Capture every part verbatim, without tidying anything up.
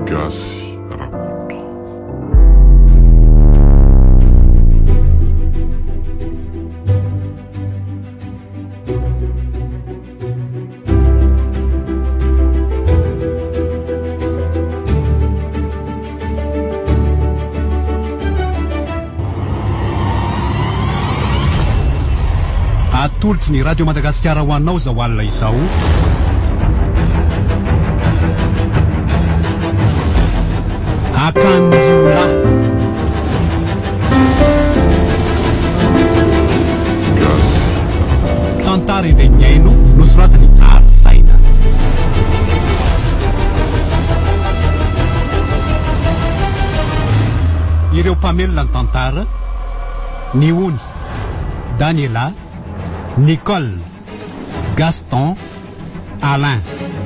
gasy rakoto. Atolotry ny radio Madagasikara ho anao zao alina izao. Akanjiola Gasy tantara indray ny aino nosoratany Ary Saina. Ireo mpamelona ny tantara: Niony, Daniela, Nicole, Gaston, Alain.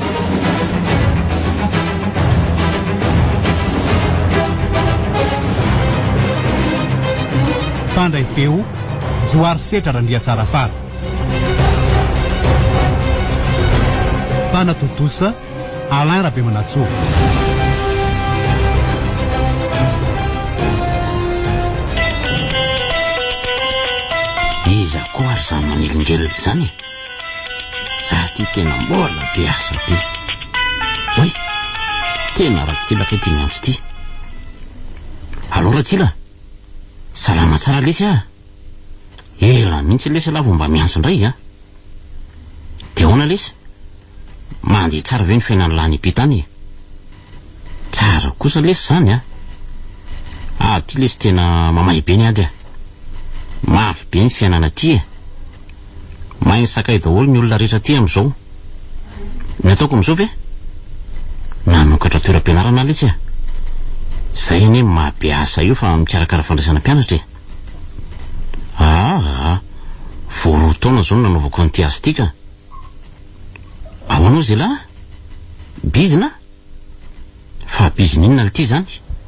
Pandray feo Joary Setra Randria Tsarafara. Panatotosa Alain Rabemanatso. Iza koa ary zany manelingelina zany. Za ty tena mbola be asa be. Oi, tena Ratsila ity miantso ty. Allo Ratsila, salama tsara lesy a? Ela mihitsy lesy lavo mba miantso indray a. De hoana lesy? Mandeha tsara ve ny fiainany lany bitany? Tsara kosa lesy zany a. Ah, ty lesy tena mamay be ny ady a. Mafy be ny fiainana ty e. Mahay sakay daholo ny olona rehetra ty am'izao. Ny ataoko am'izao ve? Nanokatra toeram-pianarana lesy a. Zay anie mahabe asa io fa mikarakara fandraisana mpianatra e. Ah, voaroa taona zao nanaovako an'ity asa ty ka. Ao anao zay lahy? Bizina? Fa bizina inona l'ty zany?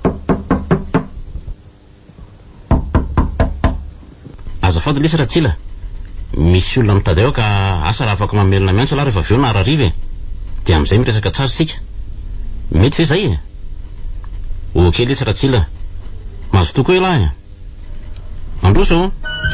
Azafady lesy Ratsila, misy olona mitady ao ka asa raha afaka mamelona miantso laha rehefa aveo na arariva e. De am'izay miresaka tsara sika. Mety ve zay e? Ok lesy Ratsila, mazo toko e lahy. Androso.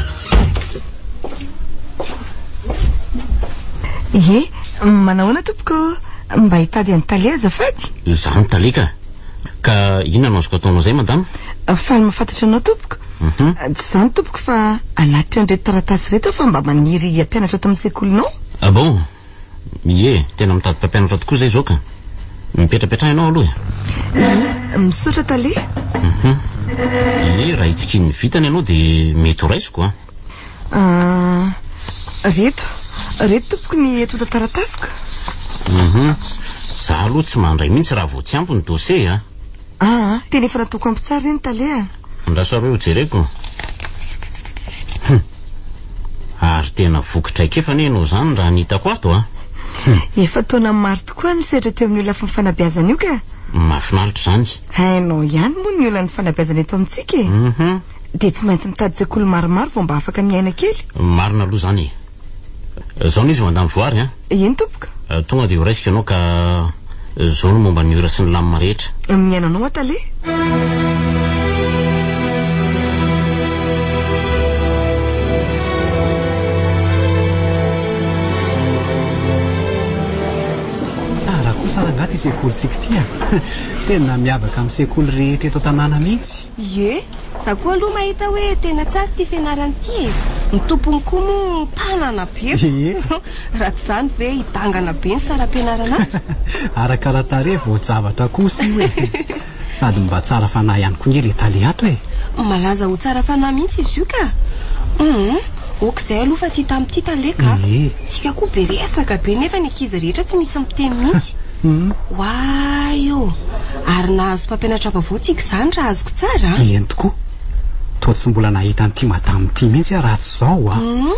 Ie, manahoana tompoko mba hitady any Talia azafady? Zany Talia ka. Ka inona no azoko ataonao zay madama? Faly mahafantatra anao tompoko. Mhm. Zany tompoko fa anatitra an'ireto taratasy reto fa mba maniry ampianatra ato amin'ny sekolinao. Ah bon? Ie, tena mitady mpampianatra tokoa zay zao ka. Mipetrapetraha ianao aloha. Eh, misaotra Talia. Mhm. Ie, raha itsikiny vitany ianao de mety ho raisiko a. Ah, reto. Reto tompoko ny eto taratasiko. Mhm. Za aloha tsy mandray mihitsy raha vao tsy ampy ny dossier a. Ah, tena efa natoko ampy tsara reny Talia. Ndrasa reo jereko. Hm. Ary tena vokitraika efa ne ianao zany raha nitako ato a. Efa taona maro tokoa ny setra teo amin'ny olona fa fanabeazana io ka. Mahafinaritra zany. Hainao ihany moa ny olona ny fanabeazana eto amintsika e. Mhm. De tsy maintsy mitady sekoly maromaro vao mba afaka miaina kely. Marina aloha zany. Zao izy mandamy voary a. Eny tompoko? Tonga de ho raisika ianao ka zao no momba ny ora sy ny lamina rehetra. Miainanao a Talia? Tsara kosa rangaty sekolintsika ty a. Tena miavaka amin'ny sekoly rehetra eto tanàna mihitsy. Ye, za koa aloha mahita hoe tena tsara ty fianarana ty e. Ny tompony koa moa mpanana be. Ie. Raha tsy zany ve hitangana be ny saram-pianarana azy. Arakaratarehy vao zavatra kosa io e. Sady mba tsara fanahy ihany koa ny le Talia ato e. Malaza ho tsara fanahy mihitsy izy io ka. Mhm. Okizay aloha fa ty tamin'ity Talia ka. Ie. Sika koa be resaka be nefa ny ankizy rehetra tsy misy miteny mihitsy. Mhm. Waio. Ary nahazo mpampianatra vaovao tsika zany raha azoko tsara. Eny tokoa. Toa tsy mbola nahita an'ity madama ty mihitsy raha tsy zao a. Mhm.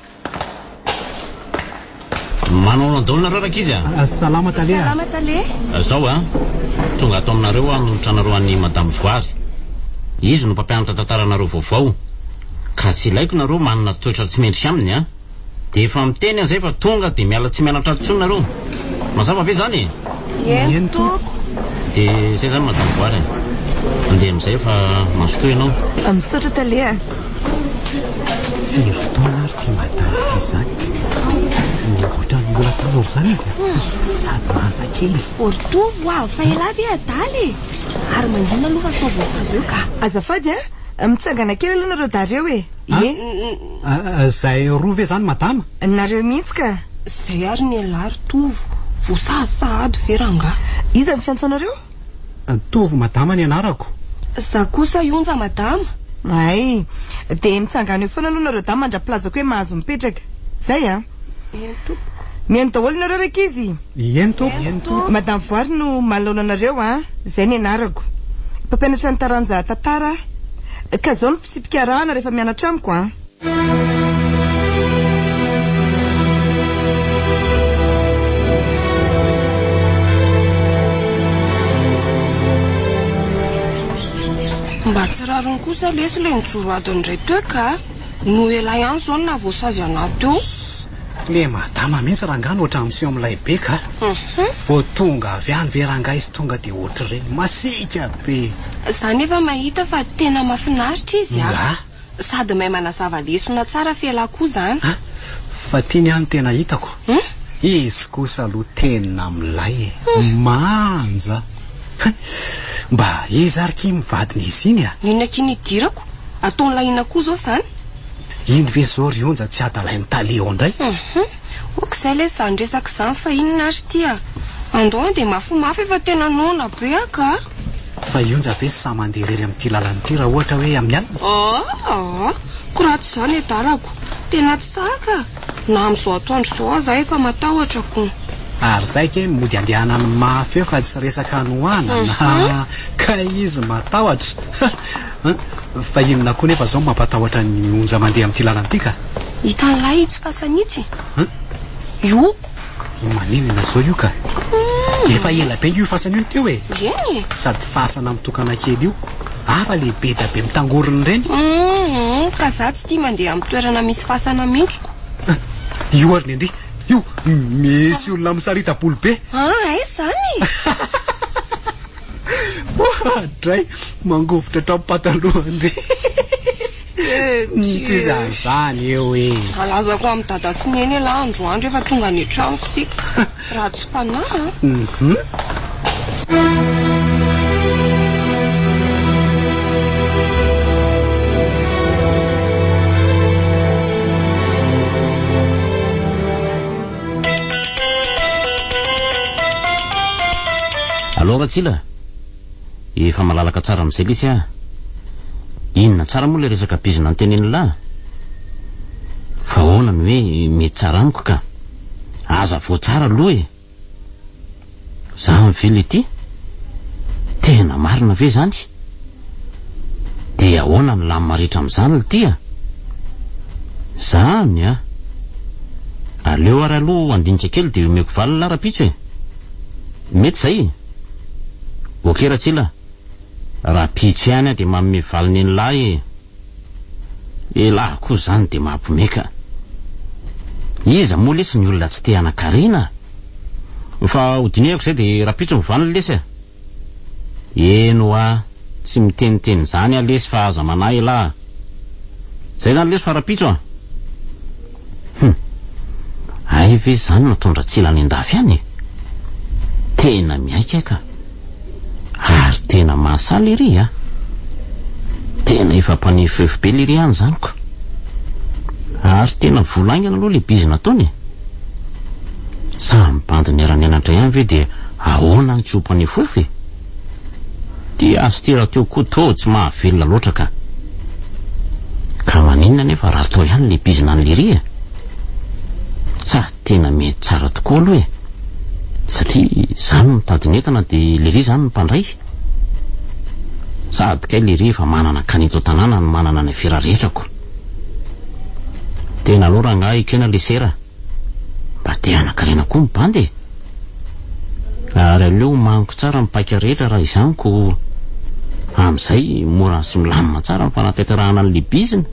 Manao daholo nareo rakizy a. Salama Talia. Salama Talia. Zao a. Tonga ato aminareo a nolotranareo an'ny madame Voary. Izy no mpampianatra tantaranareo vaovao. Ka tsy ilaiko nareo manana toetra tsy mendrika aminy a. De efa miteny an'izay fa tonga de miala tsy mianatra intsony nareo. Mazava ve zany? Eny tompoko. dia zay zany madamo Boary andeha amin'izay fa mazotoy ianao misaotra taleha Fifotoana ary ty madamo ty zany ohatra ny mbola tanora zany izy sady mahaza kely oritovo avy fa ela avy adaly ary mandina aloha fa saovoasazy eo ka azafady a mitsangana kely aloha nareo dareo e e zay roa ve zany madama nareo mihitsy ka zay ary ny alary tovo voasahasahady veranga iza ny fiantsanareo tovo madama ny anarako za kosa ionja madama ay dia mitsangana eo foana aloha nareo dama mandra-pilazako hoe mahazo mipetraka zay a mihaino daholo nareo raiky izy eny topo eny topo madame Voary no malona anareo a zay ny anarako mpampianatra ny taranja tantara ka zao ny fisipika-rahana rehefa mianatra amiko a mba tsy rarony kosa lesy le nijoro adiny indray teo ka no ela ihany zao ny nahavoasazy anaty eo le madama mihitsy rangano oatra amin'seo amin'ilay be ka vo tonga avy any ve ranga izy tonga dia ohatra reny masika be zany efa mahita fa tena mahafinaritra izy a sady mahay manazava lesona tsara fiala koa zany fa tiany ihany tena hitako izy kosa aloha tena milay e manja mba izy ary ky mivadiny izy iny a inona ky nidirako ataony lahina koa zao zany iny ve zao rionja tsy adalainy taleo indray okizay le zany resaka zany fa inona ary ty a andao dia mafimafy efa tena nona be aka fa ionja ve sy sa mandeha rery amin'ity lalanyty raha ohatra hoe amin'ny alina aa ko raha tsy zany edarako tena tsy saka na amin'izao atoandro zao aza efa matahotra ko ary zay ke mody andehana ny mafy eo fa tsy resaka noana na ka izy matahotra fa inona koa nefa zao mampatahotra ny onja mandeha amin'ity lalanyty ka hitan'lay itsy fasanitsy io maninona zao io ka efa ela be io fasana io teo e eny sady fasana mitokana kely io afa lehibe da be mitangorony reny ka za tsy tia mandeha amin'ny toerana misy fasana mintsoko io ary nendry io misy olona misarita bolo be ay zany dray mangovotra trampatalohandry tsy zany zany eo e alazako amin'ny dada sy ny eny ela androandro efa tonga ny tranoko sika raha tsy fanahy allo Ratsila efa malalaka tsara amin'izay lisy a inona tsara moa le resaka bizina nyteneny lahy fa ahoana ny hoe mety tsara amiko ka aza vo tsara aloha e za mivily ity tena marina ve zany dia ahoana ny lamy maritra amin'izany ity a zany a aleo ary aloha andinika kely dia omeko valy lara-pitso e mety zay okey Ratsila raha pitso ihany a dia manome valiny eny lahy e elahy koa zany dia mampomeka iza moa lesy ny olona tsy te hanakarena fa hodinihako zay dia raha pitso mivanily lesy eno a tsy miteniteny zany a lesy fa aza manahy elahy zay zany lesy fa raha pitso a hm ay ve zany natondra Ratsila any andafy any tena miaika ka ary tena mahasaly iry a tena efa mpanefefo be liry any zany ko ary tena volaingana aloha le bizina ataony samy bandiny ara-nianatra ihany ve dia ahoana ny tsy ho mpanefofo e dia azo tera teo koto tsy mahavelona loatra ka ka maninona nefa raha atao ihany le bizina ny liry e sa tena mety tsara tokoa aloha e satria zany mitadiny entana dia liry zany ny mpandray sady kay liry fa manana kanito tanàna ny manana ny fera rehetrako tena aloha raha ngahy ekena le sera mba te anakarena koa mibandy e ary aleo maniko tsara mipaika rehetra raha izaniko amin'izay mora sy milamina tsara mifanataitarahana n'le bizina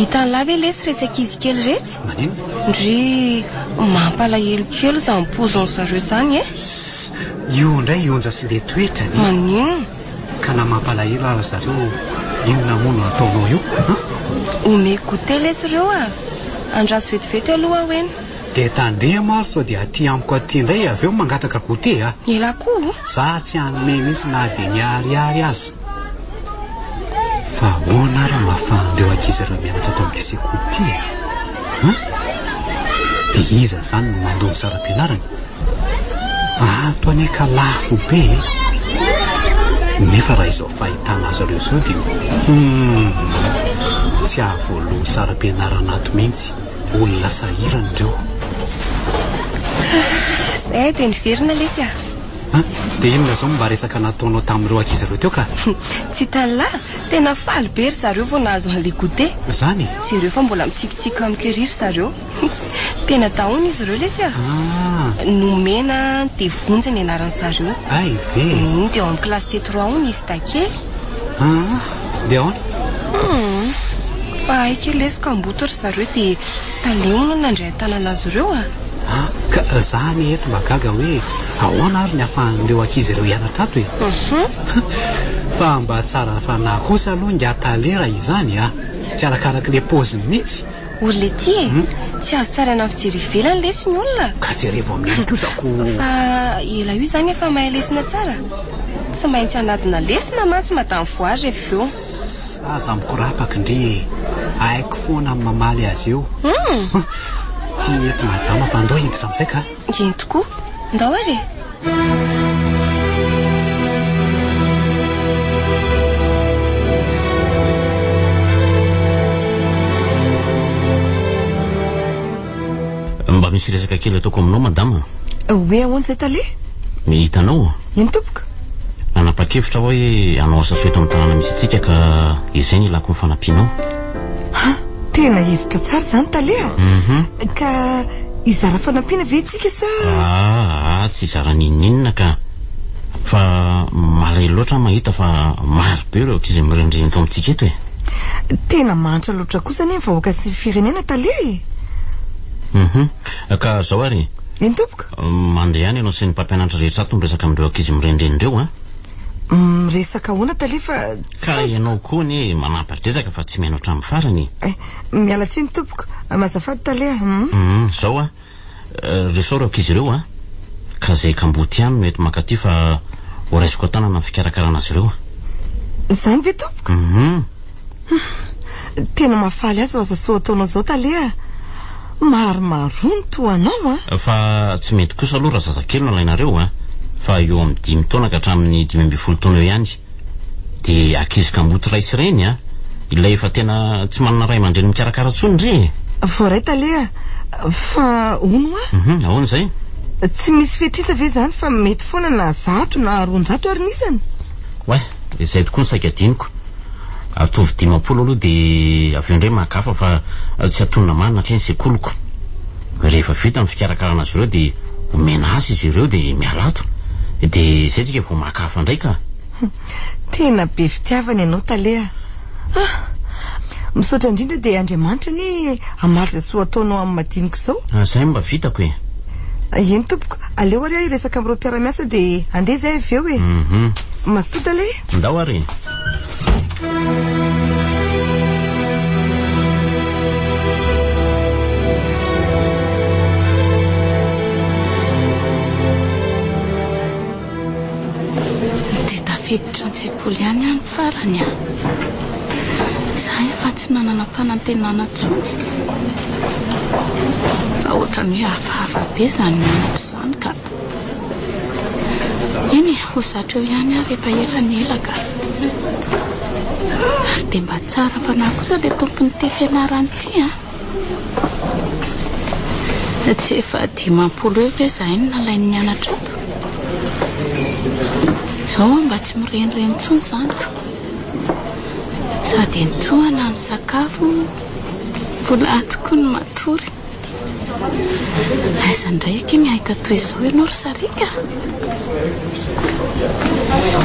Hitany lava lesy retsy ankizy kely retsy. Manino? Ndry mampalahelo kely izany pozony zareo zany e. Io indray ionja sy le toetrany. Manino? Ka na mampalahelo ary zareo inona mono ataonao io? Ome goûté lesy ireo a. Andraso vetivety aloha hoeny. Dia tandreha maro sao dia aty amiko aty indray avy eo mangataka goûté a. Ela koa? Za tsy hanome mihitsy na dia niariary azy. Fa ahoana raha mahafahandreo ankizy ireo mianatra ato amin'ity sekoly ity e? Dia iza zany no mandony saram-pianarana? Ato anie ka lafo be. Nefa raha izao fahitana azy ireo izao dia tsy ahavoaloha saram-pianarana ato mihitsy. Olona sahirana ireo. Zay dia niverina lesy a. Dia inona izao mba resaka nataonao tamin'ireo ankizy ireo teo ka? Tsy tanilahy, tena faly be ry zareo vao nahazo an'ilay goûté. Zany? Zareo fa mbola mitsikitsiky amikiriry zareo. Tena taona izy ireo lesy a. Nomena dia vonjy ny anaran'ny zareo. Ay ve? Dia ao amin'ny kilasy T trois hony izy takely. Dia ahoana? Fa hay kely lesy ka mboto ry zareo dia taleona nandray tanana azy ireo a. Ka zany eto magaga hoe ahoana ary ny ahafahan'ireo ankizy ireo hianatra ato e. Fa mba tsara fanahy kosa aloha ngatale raha izany a. Tsy arakaraka le paoziny mihitsy. Olona ety e, tsy azo tsara na fijery ivelany lesy ny olona. Ka jerevo amin'ny trosako. Fa ela io zany efa mahay lesona tsara. Tsy maintsy anadina lesona mantsy madamy voary rehefa eo. Aza mikorapaka ndre haiko foana amin'ny mamaly azy eo. Ty eto madama fa andao hiditra amin'izay ka? Iny tokoa, ndao ary e. Mba misy resaka kely ataoko aminao madama. Hoe ahoana izay tale? Hitanao? Ino tompoka? Nanapa-kevitra hoe hanao asa soeto amin'ny tanàna misy antsika ka izay ny ilako ny fanampianao. Ha? Tena hevitra tsara zany tale a? Ka izara fanampiana ve tsika sa? Ah, tsy zara ninninina ka fa malahelo loatra mahita fa maro be ireo ankizy mirendreny tao amintsika eto e. Tena manitra loatra kosa ny vahoaka sy firenena tale e. Ka zao ary ino tompoka? Mandeha ihany ianao sy ny mpampianatra rehetra ato miresaka amin'ireo ankizy mirendreny ireo a. Miresaka ahoana tale fa ka ianao koa ny manampatezaka fa tsy mianatra amin'ny farany. Miala tsiny tompoka, mazafady tale zao a resao ireo ankizy ireo a ka zay kamboty ihany mety makaty fa horaisiko tanana amin'ny fikarakarana azy ireo. Zany ve tompoka? Tena mahafaly azy aza soa ataonao zao tale a. Maromaro ny toanao a. Fa tsy mety kosa aloha raha zazakely no alainareo a. Fa eo amin'ny dimy taona ka hatramin'ny dimy amby folo taona eo ihany. Dia ankizy kamboty ray sy reny a. Ilay efa tena tsy manana ray aman-dreny mikarakara tsony ndre. Voaray tale a. Fa ono a? Ahoana izay? Tsy misy fetrisa ve zany fa mety foana na zato na roanjato ary nisany. Wai, izay tokoa ny saika diniko. Atovy dimampolo aloha dia avy eo indray makafa fa tsy atonona manina kay ny sekoloko. Rehefa vita amin'ny fikarakarana azy ireo dia omena azy izy ireo dia mialato. Dia izay tsika vao makafa indray ka. Tena be fitiavana ianao tale a. Misaotra indrindra dia Andriamanitra ny hamaly izay soa ataonao amin'ny madiniko izao. Izay mba vitako e. Eny tompoka, aleo ary aho hiresaka amin'ireo mpiara-miasa dia andeha izay avy eo e. Mazotoa tale? Ndao ary. Dia tafiditra an-tsekoly ihany ihany farany a. Izaho efa tsy nanana fanantenana intsony. Fa ohatrany hoe hafahafa be izany mianatra izany ka. Eny ho zatra eo ihany aho rehefa ela ny ela ka. Ary dia mba tsara fa na kosa ilay tompon'ity fianarana ity a. Tsy efa dimampolo eo ve izahay no nalainy nianatra ato. Izao mba tsy mirenireny intsony izany ka. Sady nitohana ny sakafo, mbola atoko ny matory. Aiza indray ake ny ahita toy izao ianao ry sarika?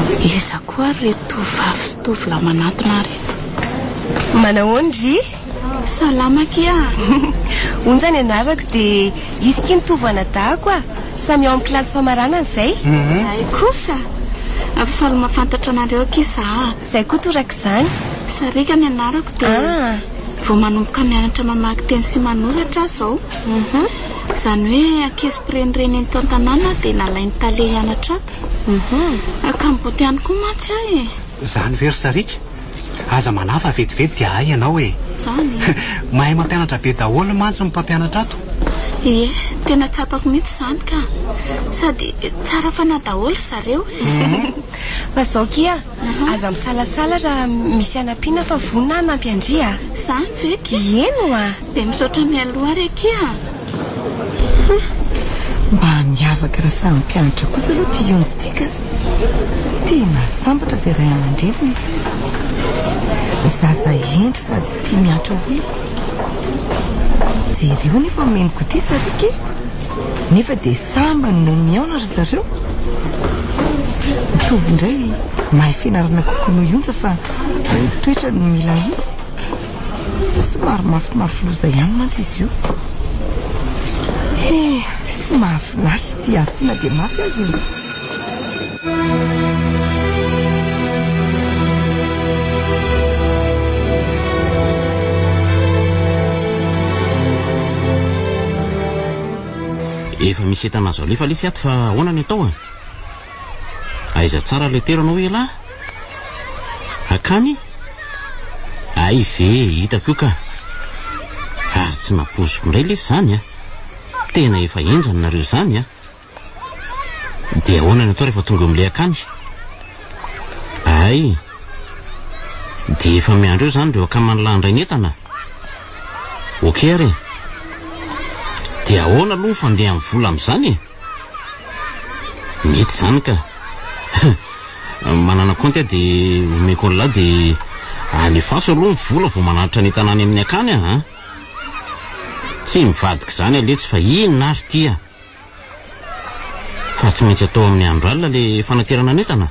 Iza koa reto vavy sy tovolahy manantona reto? Manao ondry? salama kia. Onjany anarako dia izy ky nitovana dahako a samy ao amin'ny kilasy famaranana izay. Ay kosa afaly mahafantatra anareo kisa. Izay koa toraka izany. Sarika ny anarako dia vao manomboka mianatra mamaky teny sy manoratra zao. Izany hoe ankizy mpirenireny tao an-tanàna dia nalainy tale hianatra ato. Akamboty ihany koa matsy ahy. Zany very Sarika. Aza manafa vetivety dia hay ianao e. Zany. Mahay mampianatra be daholo mantsy ny mpampianatra ato. Ie, tena tsapako mihitsy izany ka. Sady tsara fanahy daholo zareo. Fa zao kia, aza misalasala raha misy anam-piana fa vonina hanampy andria. Zany ve ki? Ieno a. Dia misaotra mialoha ary kia. Mba miavaka raha samy mpianatra kosa aloha tia ionjitsika. Tena sambatra izay ray aman-dreniny. Zaza endry sady tia mianatra olona. Jereo nefa meniko ity Sarika. Nefa dia samba no miaona ry zareo. Mitovy indray mahay fianarana kokoa no ionja fa toetra no mila mihitsy. Somary mafimafy loza ihany mantsy izy io. Eh, mahafinaritra tia atiana dia mafy azy io. Efa misy entana azo alefa lesy ato fa ahoana ny atao a? Aiza tsara ilay toerana hoe lahy? Akany? Ay ve hitako io ka. Ary tsy napoziko indray lesy zany a. Tena efa enjany nareo zany a. Dia ahoana ny atao rehefa tonga amin'ilay akany? Ay. Dia efa miandro eo zany reo akamany landray ny entana. Okey ary. Dia ahoana aloha fandeha amin'ny vola amin'izany e? Mety zany ka. Manana konty aho dia omeko an'lahy dia alefaso aloha ny vola vao manaritra ny tanàny amin'ny akany a. Tsy mivadika izany aletsy fa inona azy tia. Fa tsy maintsy atao amin'ny andro alina ilay fanaterana n'entana.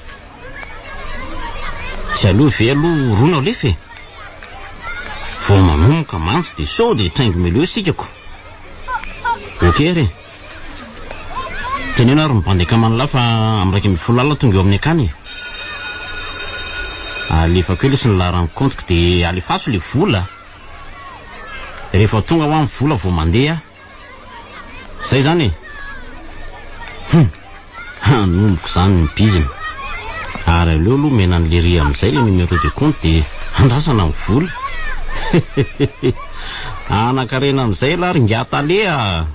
Tsy aloha ve aloha rona alefa e. Vao manomboka mantsy dia sao dia traingo meleo sikako. Okey ary. Tenena ary mibandeka man'lahy fa am'raika amby folo alina tonga eo amin'ny akany. Alefako eo lesy ny laharany kontiko dia alefaso ilay vola. Rehefa tonga ho amin'ny vola vao mandeha. Zay zany e. Hm. Hanomboko zany ny biziny. Ary aleo aloha mena an'le ry amin'izay le numéro de compte dia andrasana amin'ny vola. Anakarena amin'izay lahy ringata alea.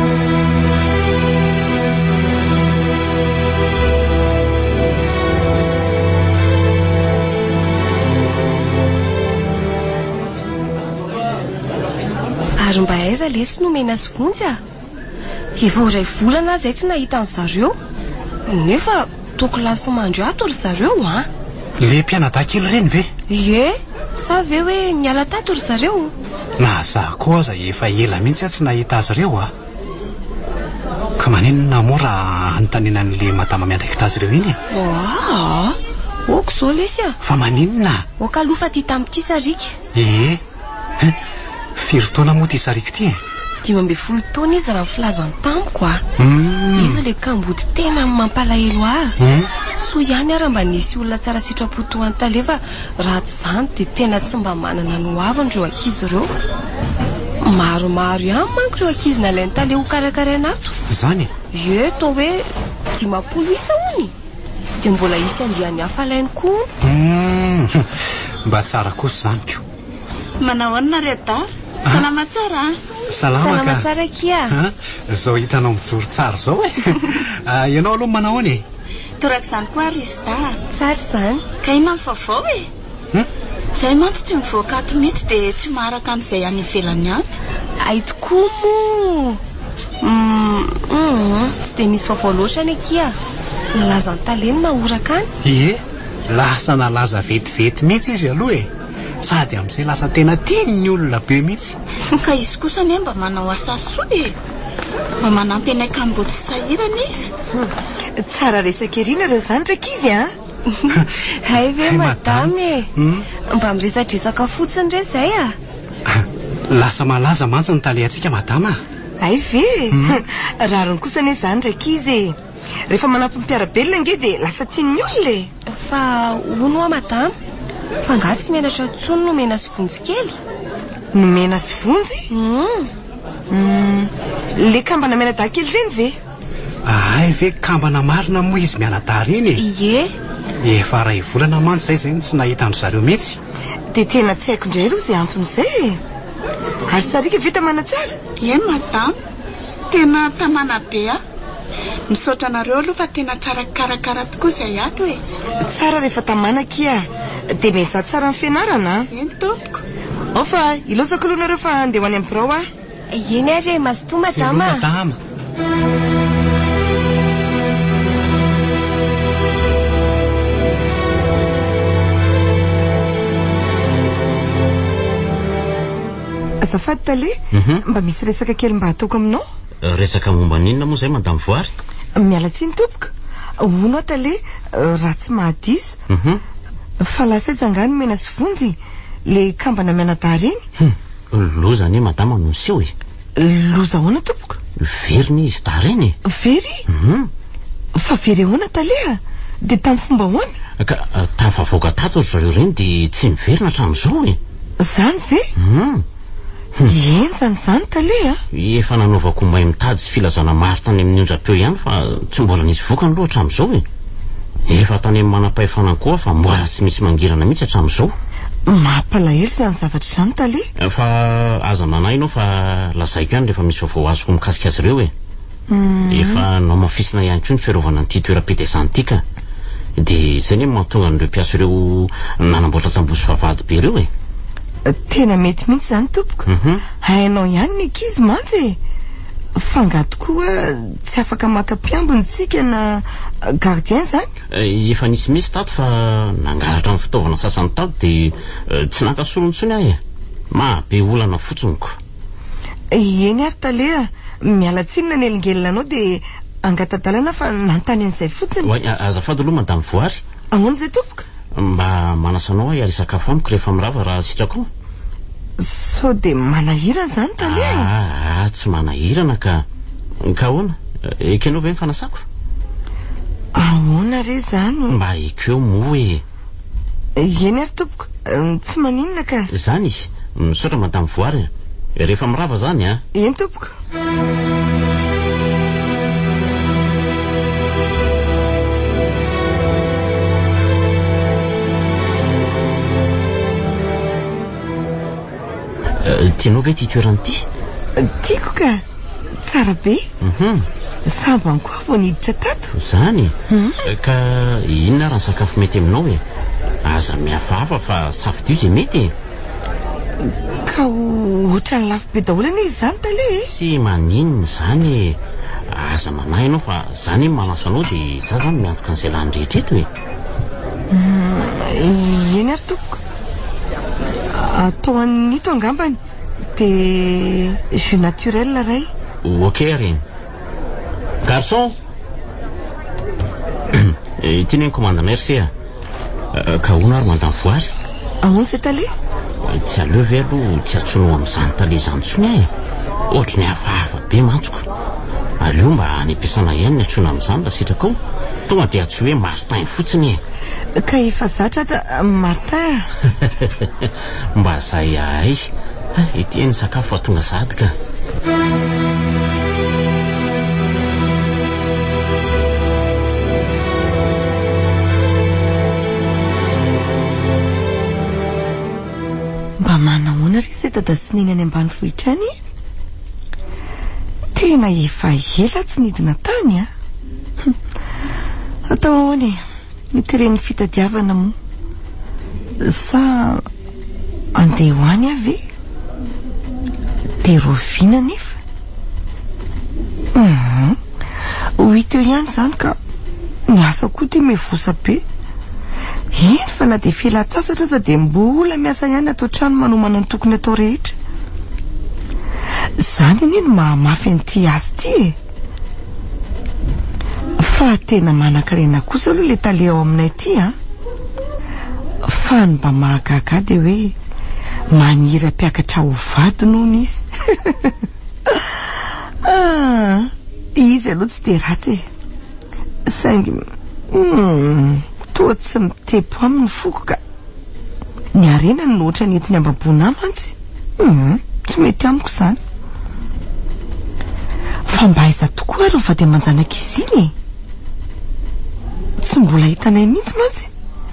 Ary mba aiza lesy nomena sy vonjy a. Efa ho ray volana izay tsy nahita ny zareo. Nefa toko lasy mandro ato ry zareo a. Le mpianadahy reny ve? Ie, sa ve hoe miala tato ry zareo? Na za koa aza efa ela mihitsy tsy nahita azy ireo a. Ka maninona moa raha anontanina an'le madama miandraikita azy ireo iny? Oa, oko zao lesy a. Fa maninona? Oka aloha fa ty tamin'ity Sarika. Eh, firy taona moa ty Sarika ty e? Dimy amby folo taona izy raha filazany tamiko a. Mm. Izy le kambody tena mampalahelo ah. Mm. So ihany ara mba nisy olona tsara sitrapotoany talefa raha tsy zany dia tena tsy mba manana no avandreo ankizy ireo. Maromaro ihany manko ireo ankizy nalainy tale ho karakaraina ato. Zany? Ie, toa hoe dimampolo isa hony. Dia mbola isy andiany hafa alainy koa. Mm. Mba tsara kosa zany ko. Manao anona redar? Salama tsara. Salama ka. Salama tsara kia. Zao hitanao mijoro tsara zao e. Ianao aloha manao any e? Toraka izany koa ary izy da. Tsara izany. Ka ina mivavao e? Zay mantsy tsy mivoaka ato mihitsy dia tsy maharaka an'izay any ivelany ato. Ay tokoa moa. Tsy dia misy vaovao loatra any kia. Nalaza ny taleny mahoraka any. Ie, lasa nalaza vetivety mihitsy izy aloha e. Sady amin'izay lasa tena tiany ny olona be mihitsy. Ka izy kosa anie mba manao asa soa e. Mba manampy anay kamboty sy sahirana izy. Tsara resaka erina reo zany ndraiky izy a. Hay ve madame e. Mba miresadresaka fotsiny re zay a. lasa malaza mantsy ny talehantsika madama. Ay ve rariny kosa ane zany ndraiky izy rehefa manampy mpiarabelona nge dia lasa tian'ny olona fa hono a madama fa nga tsy menatra tsony no mena sy vonjy kely. No mena sy vonjy? Le kambana mena dahakely reny ve? Ay ve kambana marina moa izy mianadary iny? Ie. Efa ray volana mantsy zay zay tsy nahita andro zareo mihitsy. Dia tena tsy haiko indray aloha izay anton'izay. Ary sarika vita manatsara? Ie madama, tena tamana be a. Misaotra anareo aloha fa tena tsara karakara tokoa izay ato e. Tsara rehefa tamana kia dia meza tsara amin'ny fianarana. Eny tompoko. Ao fa ilosako aloha nareo fa andeha ho any amin'ny birao a. Eny ary mazotoa madama. Madama. Azafady tale mba misy resaka kely mba ataoko aminao. Resaka momba ninona moa zay madame Voary? Miala tsiny tompoka. Hono tale raha tsy mahadiso fa lasa izangany mena sy vonjy le kambana mianadary iny. Loza anie madama no miseho e. Loza hoana tompoka? Very izy tareny. Very? Fa very hoana tale dia tamin'ny fomba hoana? Ka tafavoaka tato zareo reny dia tsy miverina hatramin'izao e. Zany ve? Eny zany zany tale a? Efa nanaovako mahay mitady sy filazana maro tany amin'ny onjam-peo ihany fa tsy mbola nisy vokany loatra amin'izao e. Efa tany amin'ny manam-pahefana koa fa mbola tsy misy mangirana mihitsy hatramin'izao. Mampalahelo izany zavatra izany tale. Fa aza manahy ianao fa lazaiko ihany rehefa misy vaovao azoko mikasika azy ireo e. Efa namafisina ihany koa ny fiarovana an'ity toeram-pitetezana ity. Dia izay ny mahatonga an'ireo mpiasa ireo nanamboatra tambosy vavahady be ireo e. Tena mety mihitsy zany tompoko. Hainao ihany ny ankizy mantsy. Fa ngato koa tsy afaka maka mpiambiny tsika na gardien zany. Efa nisy misy tato fa nangalatra ny fitaovana sasany tato dia tsy nankasolony intsony ahy e. Mahabe olana fotsiny ko. Eny ary tale miala tsiny na nelingelina anao dia angatadalana fa nantany an'izay fotsiny. Oay azafady aloha madame Voary. Ahoana izay tompoka? Mba manasanao ahy ary sakafo amiko rehefa mirava raha sitrako. So dia manahirana zany tale? Ah, tsy manahirana ka ka ahoana? Ekenao ve ny fanasako? Ahoana re zany? Mba ekeo moa e. Eny ary tompoko, tsy maninona ka? Zany izy, misaotra madame Voary. Rehefa mirava zany a? Eny tompoko. Tianao ve ty toerana ty? Tiako ka, tsara be. Sambany koa vao niditra tato. Zany? Ka inona raha ny sakafo mety aminao e? Aza mihafahafa fa safidio izay mety e. Ka ohatran'ny lafo be daholana izy zany tale e? Tsy maninona zany e. Aza manahy ianao fa zany manasa anao dia za zany miantoka an'izay lany rehetra eto e. Eny ary tompoko. Atao an'ito angambany dia jus naturel ray. Ok reny. Garçon. Ity ny commande merci a. Ka hoana ary madame Voary? Ahoana izay tale? Tsy aleo ve aloha tsy atsono amin'izany tale izany intsony ahy. Ohatry ny hafahafa be mantsoko. Aleo mba any am-piasana ihany ny atsoina amin'izany raha sitraka ao. Tonga dia tsy hoe Martin fotsiny e. Ka efa zatra aza Martin. Mba zay ahay. Ity ny sakafo fa tonga sady ka. Mba manahoana ry izay dada sy neny any ambanivohitra any? Tena efa ela tsy nidina tany a. Atao ahoana e? Nitereny fitadiavana moa sa andeha ho any avy dia roviana nefa. Ho hita eo ihany zany ka miasa koa ty mivosa be. Eny fa na dia fialan-tsasatra aza dia mbola miasa ihany atao trano manomana ny tokony atao rehetra. Zany anie no mahamafy an'ity azy ty e. Fa tena manan-karena kosa aloha le tale ao aminay ity a. Fa ny mba mahagaga dia hoe manira mpiakatra ho vady nohony izy. Ah, izy aloha tsy de ratsy e, saingy hmm, toa tsy mitepo aminy foko ka ny arena ny loatra ny entiny ambabona mantsy. Hmm, tsy mety amiko zany. Fa mba aiza tokoa ary ho vady aman-janaka izy iny, tsy mbola hitanay mihitsy mantsy.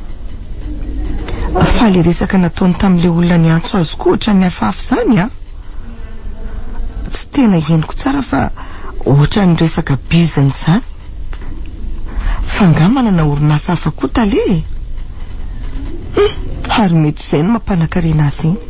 Fa le resaka nataony tamin'ile olona ny antso azy koa ohatra ny hafahafa zany a, tsy tena henoko tsara fa ohatra ny resaka biziny zany. Fa nga manana orinasa hafa koa tale. Hmm, ary mety izay no mampanankarena azy iny.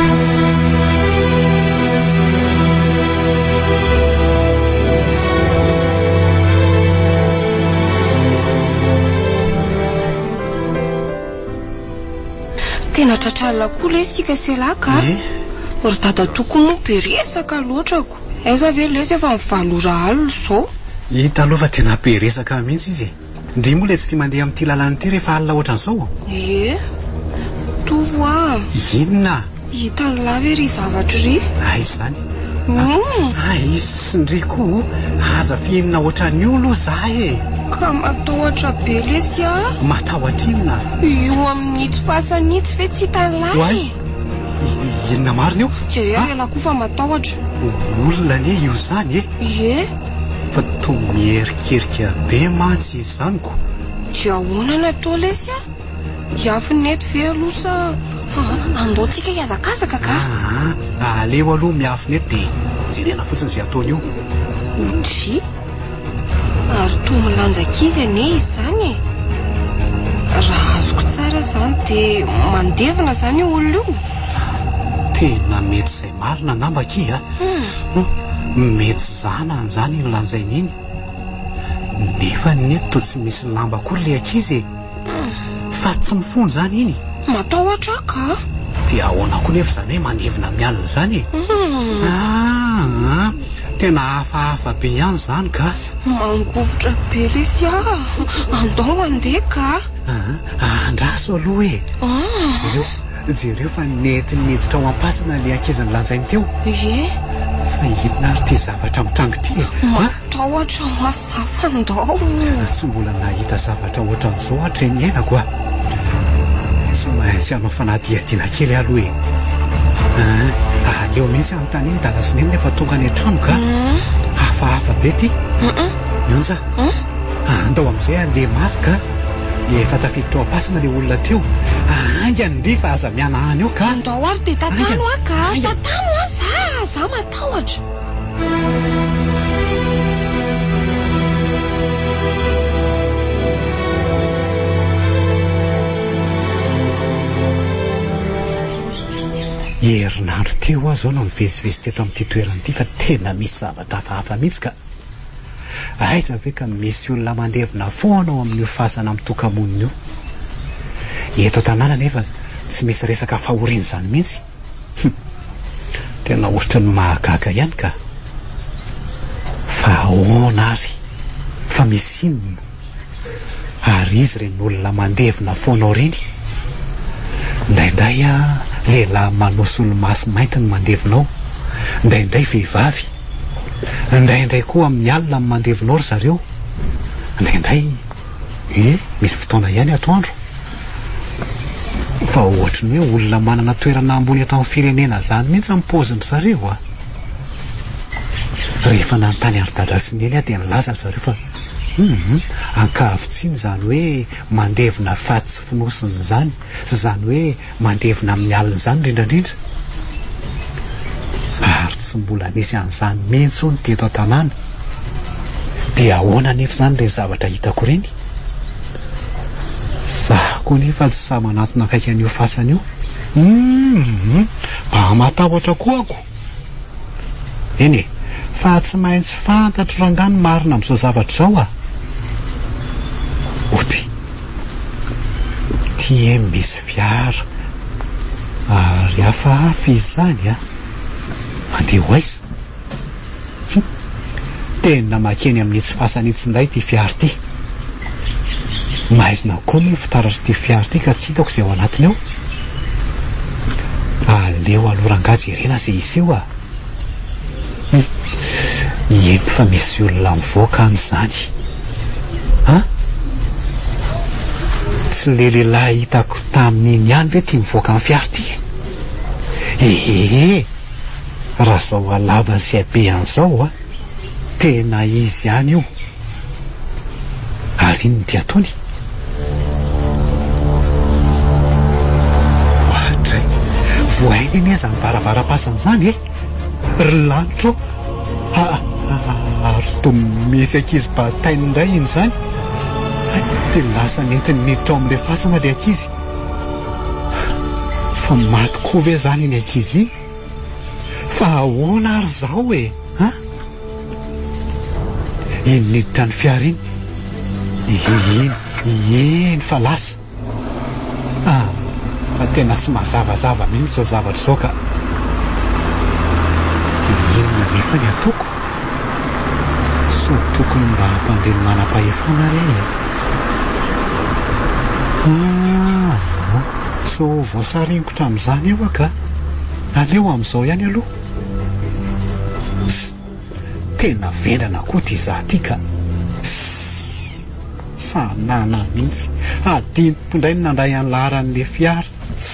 Tena tratralina koa le sika selaka. Ry dada toko moa be resaka loatrako. Aiza ve lesy efa mivalora alina zao. Hita aloha fa tena be resaka mihitsy izy. Ndry moa le tsy tia mandeha amin'ity lalana ity rehefa alina ohatran'izao. E, tovoa. Inona? Hita ny lave ry zavatra ry. Ay zany. Ay izy sy ndry koa aza fihinana ohatran'ny olo za e. Ka matahotra be lesy a. Matahotra inona? Io amin'ny tsy fasany tsy fe tsy hitany lahy. Oay, inona marina io? Jerena koa fa matahotra. Olona ne io zany e? Ie. Fa toa mierikerika be mantsy izy zany ko. Dia ahoana natao lesy a? Iafy nety ve aloha sa andao tsika hiazakazaka ka? Ah, aleo aloha miafy nety dia jerena fotsiny izay ataony io. Ndry ary toa milanjaka ane izy zany e. Raha azoko tsara zany dia mandevina zany io olona io. Tena mety izay marina ngamba ki a. Mety zanany zany iny lanjainy iny. Nefa nety toa tsy misy lamba kory le ankizy e. Fa tsy mifono zany iny. Matahotra ka? Dia ahoana koa nefa zany hoe mandevina mialina zany e. Ah, tena hafahafa be ihany zany ka. Mangovotra be lesy a. Andao andeha ka. Andraso aloha e. Jereo, jereo fa nety niditra ao am-pasana le ankizany lanjainy teo. Ie. Fa inona ary ty zavatra mitrango ty e. Matahotra masafa andao. Tena tsy mbola nahita zavatra ohatran'izao hatreny iainako a. Tsy maintsy hanao fanadihadiana kely aloha e. Eo mihitsy anontany iny dala sy neny nefa tonga ny an-trano ka. Hafahafa be ty. Mionja. Andao amin'izay andeha mafy ka. Efa tafiditra ao am-pasana le olona teo. Aingany ndry fa aza miana any eo ka. Andao ary dia tatano a ka. Tatano a za, za matahotra. Herinandro teo aho zao no mivezivezy teto amin'ity toerana ity fa tena misy zavatra hafahafa mihitsy ka. Aiza ve ka misy olona mandevina foana ao amin'io fasana amin'ny tokamonina io. Eto tanàna nefa tsy misy resaka fahoriana zany mihitsy. Tena ohatra ny mahagaga ihany ka. Fa ahoana ary fa misy inona ary izy reny olona mandevina foana ao reny. Indraindray a lehilahy manosy olo-maso mainty ny mandevinao, indraindray vehivavy, indraindray koa amin'ny alina ny mandevinao ry zareo, indraindray e misy fotoana ihany atoandro. Fa ohatra ny hoe olona manana toerana ambony atao amin'ny firenena zany mihitsy amin'ny paoziny zareo a. Rehefa nanontany ary dada sy neny a dia nilaza zareo fa ankavitsiny zany hoe mandevina faty sy finosiny zany, sy zany hoe mandevina amin'ny alina zany indrindrandrindra. Ary tsy mbola nisy an'izany mihitsy ny teto an-tanàna. Dia ahoana nefa zany ilay zavatra hitako reny? Zaho koa nefa tsy sa manatona akaiky an'io fasana io. Mba matahotra koa ako. Eny e, fa tsy maintsy fantatro rangano marina amin'izao zavatra zao a. Oty, ty misy fiara ary hafahafa izy zany a. Mandeha ho aiza? Tena makeny amin'ny tsy fasana itsy indray ty fiara ty. Maizina koa ny fitaratra ty fiara ty ka tsy hitako izay ao anatiny ao. aleo alorangazy irena zay iseho a eny fa misy olona mivoaka an'izany a tsy le lehilahy hitako tamin'iny ihany ve tia mivoaka amin'ny fiara ty ehe raha zao alava sy abe an'izao a tena izy ihany io ary iny dia ataony ohatray voainy eny izy mivaravara-pasana izany e ry lanitro ary to misy ankizy batainy indray iny izany dia lasa nentiny miditra ao amin'ilay fasana ilay ankizy fa maty koa ve zany iny ankizy iny fa ahoana ary zao e a iny niditra ny fiara iny iny iny fa lasa ah fa tena tsy mazavazava mihitsy zao zavatra zao ka dia inona nefa ny atoko so tokony mba hampandeha manam-pahefana ry e ah so voasaringotra amin'izany eo aka aleo amin'izao ihany aloha tena vendana koa ty izaho ty ka sanana mihitsy adimpo indray ny nandray any laharan'le fiara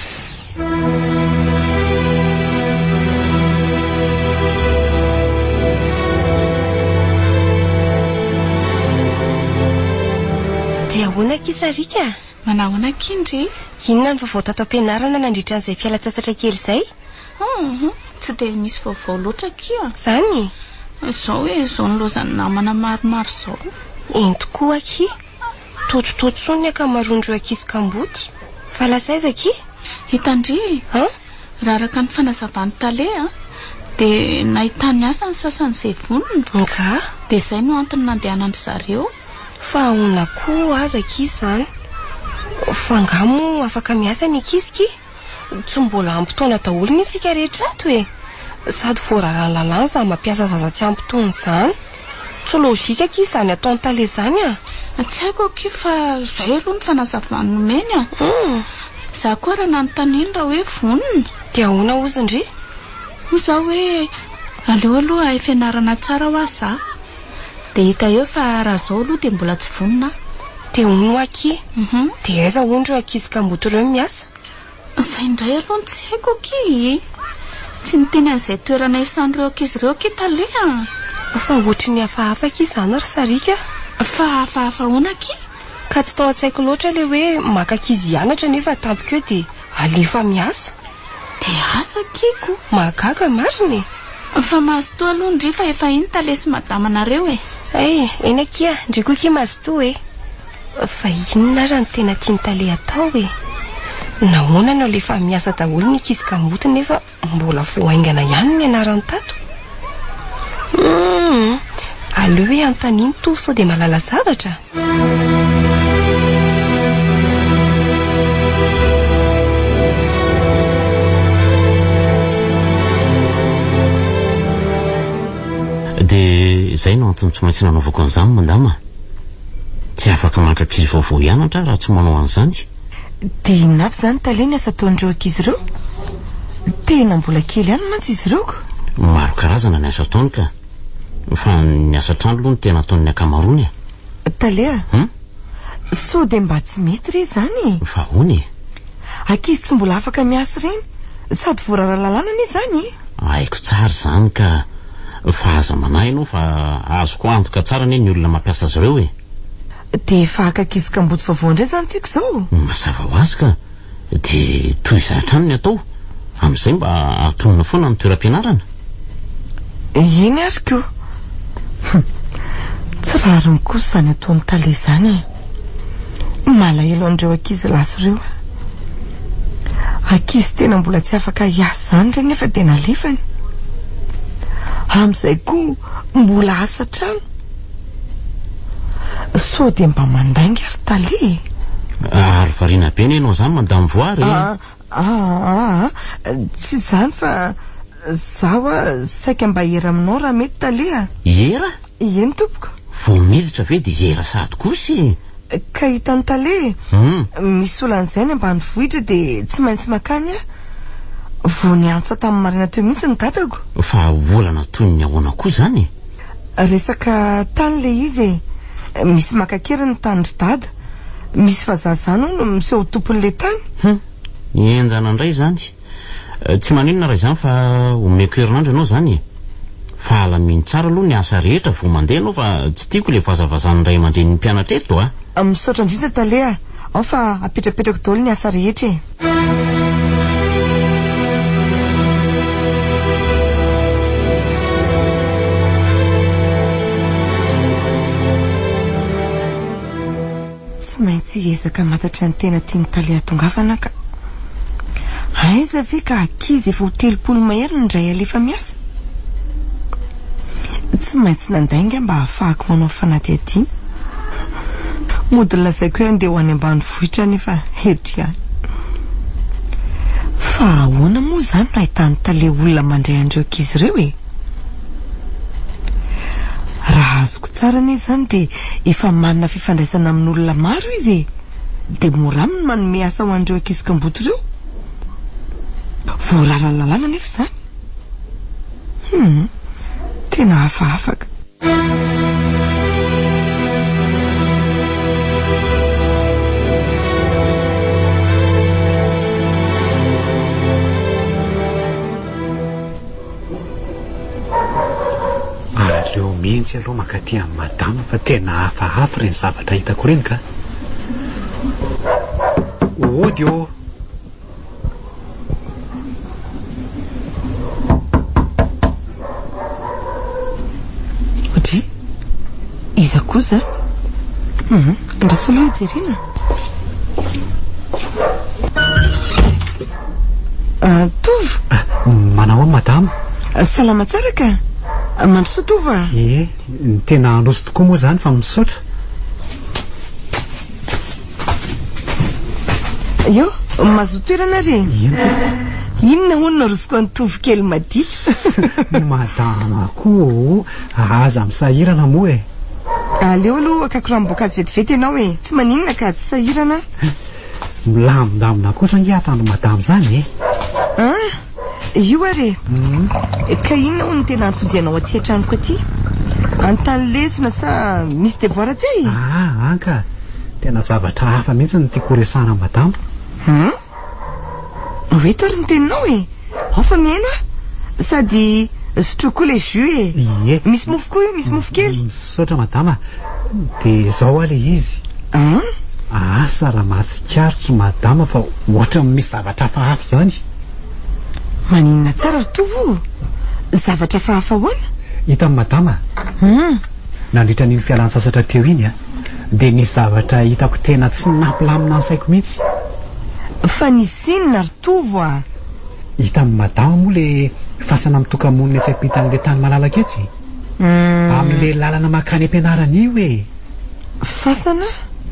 dia ahoana kisarika manahoana kindry inona ny vaovao tato am-pianarana nandritra an'izay fialan-tsasatra kely izay tsy dia misy vaovao loatra kia zany izao hoe izao nilozany namana maromaro izao eny tokoa aky totototo ny akamarondro ankizy kamboty fa lasa aiza aky hitandry a raha araka ny fanazavany tale a dia nahitany asa ny sasan'izay vonona nga dia izay no antony nandehanandry zareo fa ahoana koa aza ankizy izany fa ngamo afaka miasa ny ankizy ky tsy mbola ampitoana daholo ny isika rehetra ato e sady voararany lalàna za mampiasa zaza tsy ampitoana izany tsy lôzika aky izany ataony tale izany a tsy haiko aky fa izay aloha ny fanazavany nomeny a za koa raha nanontaniany raha hoe vonona dia ahoana ozindry ho za hoe aleo aloha fianarana tsara ho azy za dia hita eo fa raha zao aloha dia mbola tsy vonona dia ono aky dia aiza ondro ankizy kamboty ireo miasa izay indray aloha ny tsy haiko aky tsy niteny an'izay toerana isan'ireo ankizy ireo aky tale a fa ohatry ny hafahafa aky izany ry sarika fa hafahafa hoana aky ka tsy tao an-tsaiko loatra le hoe maka ankizy hianatra nefa tampiko eo dia alefa miasa dia asa akiko mahagaga mariny fa mazotoa aloha ndry fa efa iny talesy madamanareo e ay eny akia ndry koa aky mazotoa e fa inona raha ny tena tiany tale atao e nahoana no lefa miasa daholo ny ankizy kamboty nefa mbola voaingana ihany ny anarany tato mm. aleo hoe antaniny to sao dia malala zavatra dia izay no antony tsy maintsy nanaovako an'izany mandama tsy afaka mankakizy vaovao ianatra raha tsy manao an'izany dia inafy izany tale ny asa ataon'ireo ankizy ireo tena mbola kely ihany mantsy izy ireo ka maro karazana ny asa ataony ka fa ny asa trano aloha ny tena ataon'ny akamarony tale a hmm? so dia mba tsy mety re izany fa hony ankizy tsy mbola afaka miasa ireny sady voarara lalàna izany haiko tsara izany ka fa aza manahy ianao fa azoko antoka tsara ne ny olona mampiasa azy ireo e dia efa akankizy kamboty vaovao indray izany tsika izao mazava ho azy ka dia toy izahtrano ny atao amin'izay mba atonona foana ny toeram-pianarana eny ary ko tsy rariny kosa izany ataony tale izany malahelo an'ireo ankizy lasy ireo ankizy tena mbola tsy afaka hiasa izany ireny nefa dia nalefany amin'izay koa mbola asa trano so dia mba mandainga ary tale ary variana be ny ianao izany mandamy voary tsy izany fa zaho a saika mba hera aminao raha mety tale a hera eny tompoko vo miditra ve dia hera sady kosy ka hitany tale misy olan'izay ny ambany vohitra dia tsy maintsy makany a vao niantso tamin'ny marina teo mihitsy ny dadako. Fa olana toy ny ahoana koa zany? Resaka tany le izy e, misy makakery ny tany ry dada, misy fazazano no miseho tompon'le tany. Hm, enjana indray zany. Tsy maninona raha izany fa omeko herinandro ianao zany e. Fa alaminy tsara aloha ny asa rehetra vao mandeha anao fa tsy tiako le vazavazany ray aman-dren'ny mpianatra eto a. Misaotra indrindra Talea, ao fa apetrapetrako daholo ny asa rehetra e. Tsy maintsy ezaka matatra ny tena tiany Talea tongavana ka. Aiza ve ka ankizy efa ho telopolo mahery ny ndray alefa miasa? Tsy maintsy nandainga mba ahafahako manao fanadihadiana. Mody lazaiko hoe andeha ho any ambanivohitra nefa eto ihany. Fa ahoana moa zany no ahitany Talea olona mandray andreo ankizy ireo e? Raha azoko tsara anie zany dia efa manana fifandraisana amin'olona maro izy e. Dia mora aminy manome asa ho andreo ankizy kamboto ireo. Voarara lalàna nefa zany. Hmm, tena hafahafaka. Aleo mihitsy aloha makaty amin'ny madama fa tena hafahafa reny zavatra hitako reny ka. Ody ô. Ody, iza koa zany? Mhm, ndraso aloha hijerena. Ah, Tovo. Manao madama? Salama tsara ka. Mandroso Tova? Eh, tena androso tokoa moa zany fa misaotra. Yo, mazoto toerana re. Inona hono narosoko any Tovo kely madi? Madama koa, aza misahirana moa e. Aleo aloha akakoram-boankazo vetivety ianao e, tsy maninona ka tsy sahirana. Milamindamina kosa nge atandro madama zany e. Ah, io are. Ka inona hono tena antody anao aty antranoko aty? Antany lesona sa misy devoir tsy? Ah, anka. Tena zavatra hafa mihitsy ny tiako resana madama. Hmm? Hoe tory ny teninao e? Ao fa miaina? Sady sotroako le jus e? Ie. Misy mofo koa io, misy mofo kely? Misaotra madama. Dia zao ale izy. Ah? Asa raha mahatsikaritra madama fa ohatra misy zavatra hafahafa zany. Maninona tsara ry Tovo? Zavatra hafahafa hoana? Hitan'ny madama. Hmm. Nandritra n'iny fialan-tsasatra teo iny a, dia nisy zavatra hitako tena tsy nampilamina ny saiko mihitsy. Fa nisy inona ry Tovo a? Hitan'ny madama moa le fasana mitoka-monina tsy ampitan'le tany malalaka etsy. Hmm. Amin'le lalana makany ampianarana io e. Fasana?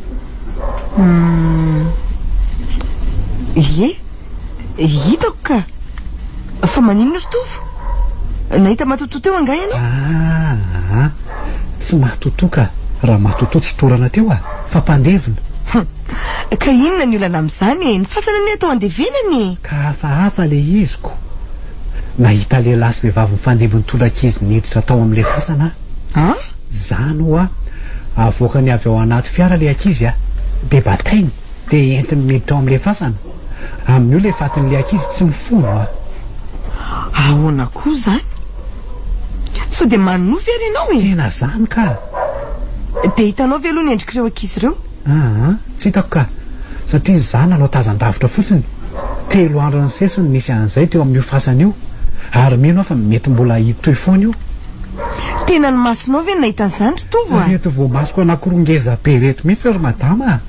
Hmm. Ie, hitako ka. Fa maninona ry Tovo? Nahita matoto teo anga ianao? Ah, tsy mahatotoka. Raha mahatoto tsy torana teo a, fa mpandevina. Ka inona ny olana amin'izany e? Ny fasana ny atao andevenany. Ka hafahafa le iziko. Nahita lehilahy sy vehivavy mifandevy tolak'izy niditra tao amin'le fasana. Ah? Zany hoa avoakany avy ao anaty fiara le ankizy a, dia batainy dia entiny miditra ao amin'le fasana. Amin'io le fatin'le ankizy tsy mifono a. Ahoana koa zany? So dia manovy ary ianao e? Tena zany ka. Dia hitanao ve aloha ny endrik'ireo ankizy ireo? Ah, tsy hitako ka. Satria izany nanao tazan-davitra fotsiny. Telo andro ny sesiny nisy an'izay teo amin'io fasana io. Ary mino fa mety mbola hitoy foana io. Tena ny masonao ve nahita an'izany ry Tovo a? Reto vao masoko anakirongeza be reto mihitsy ry madama.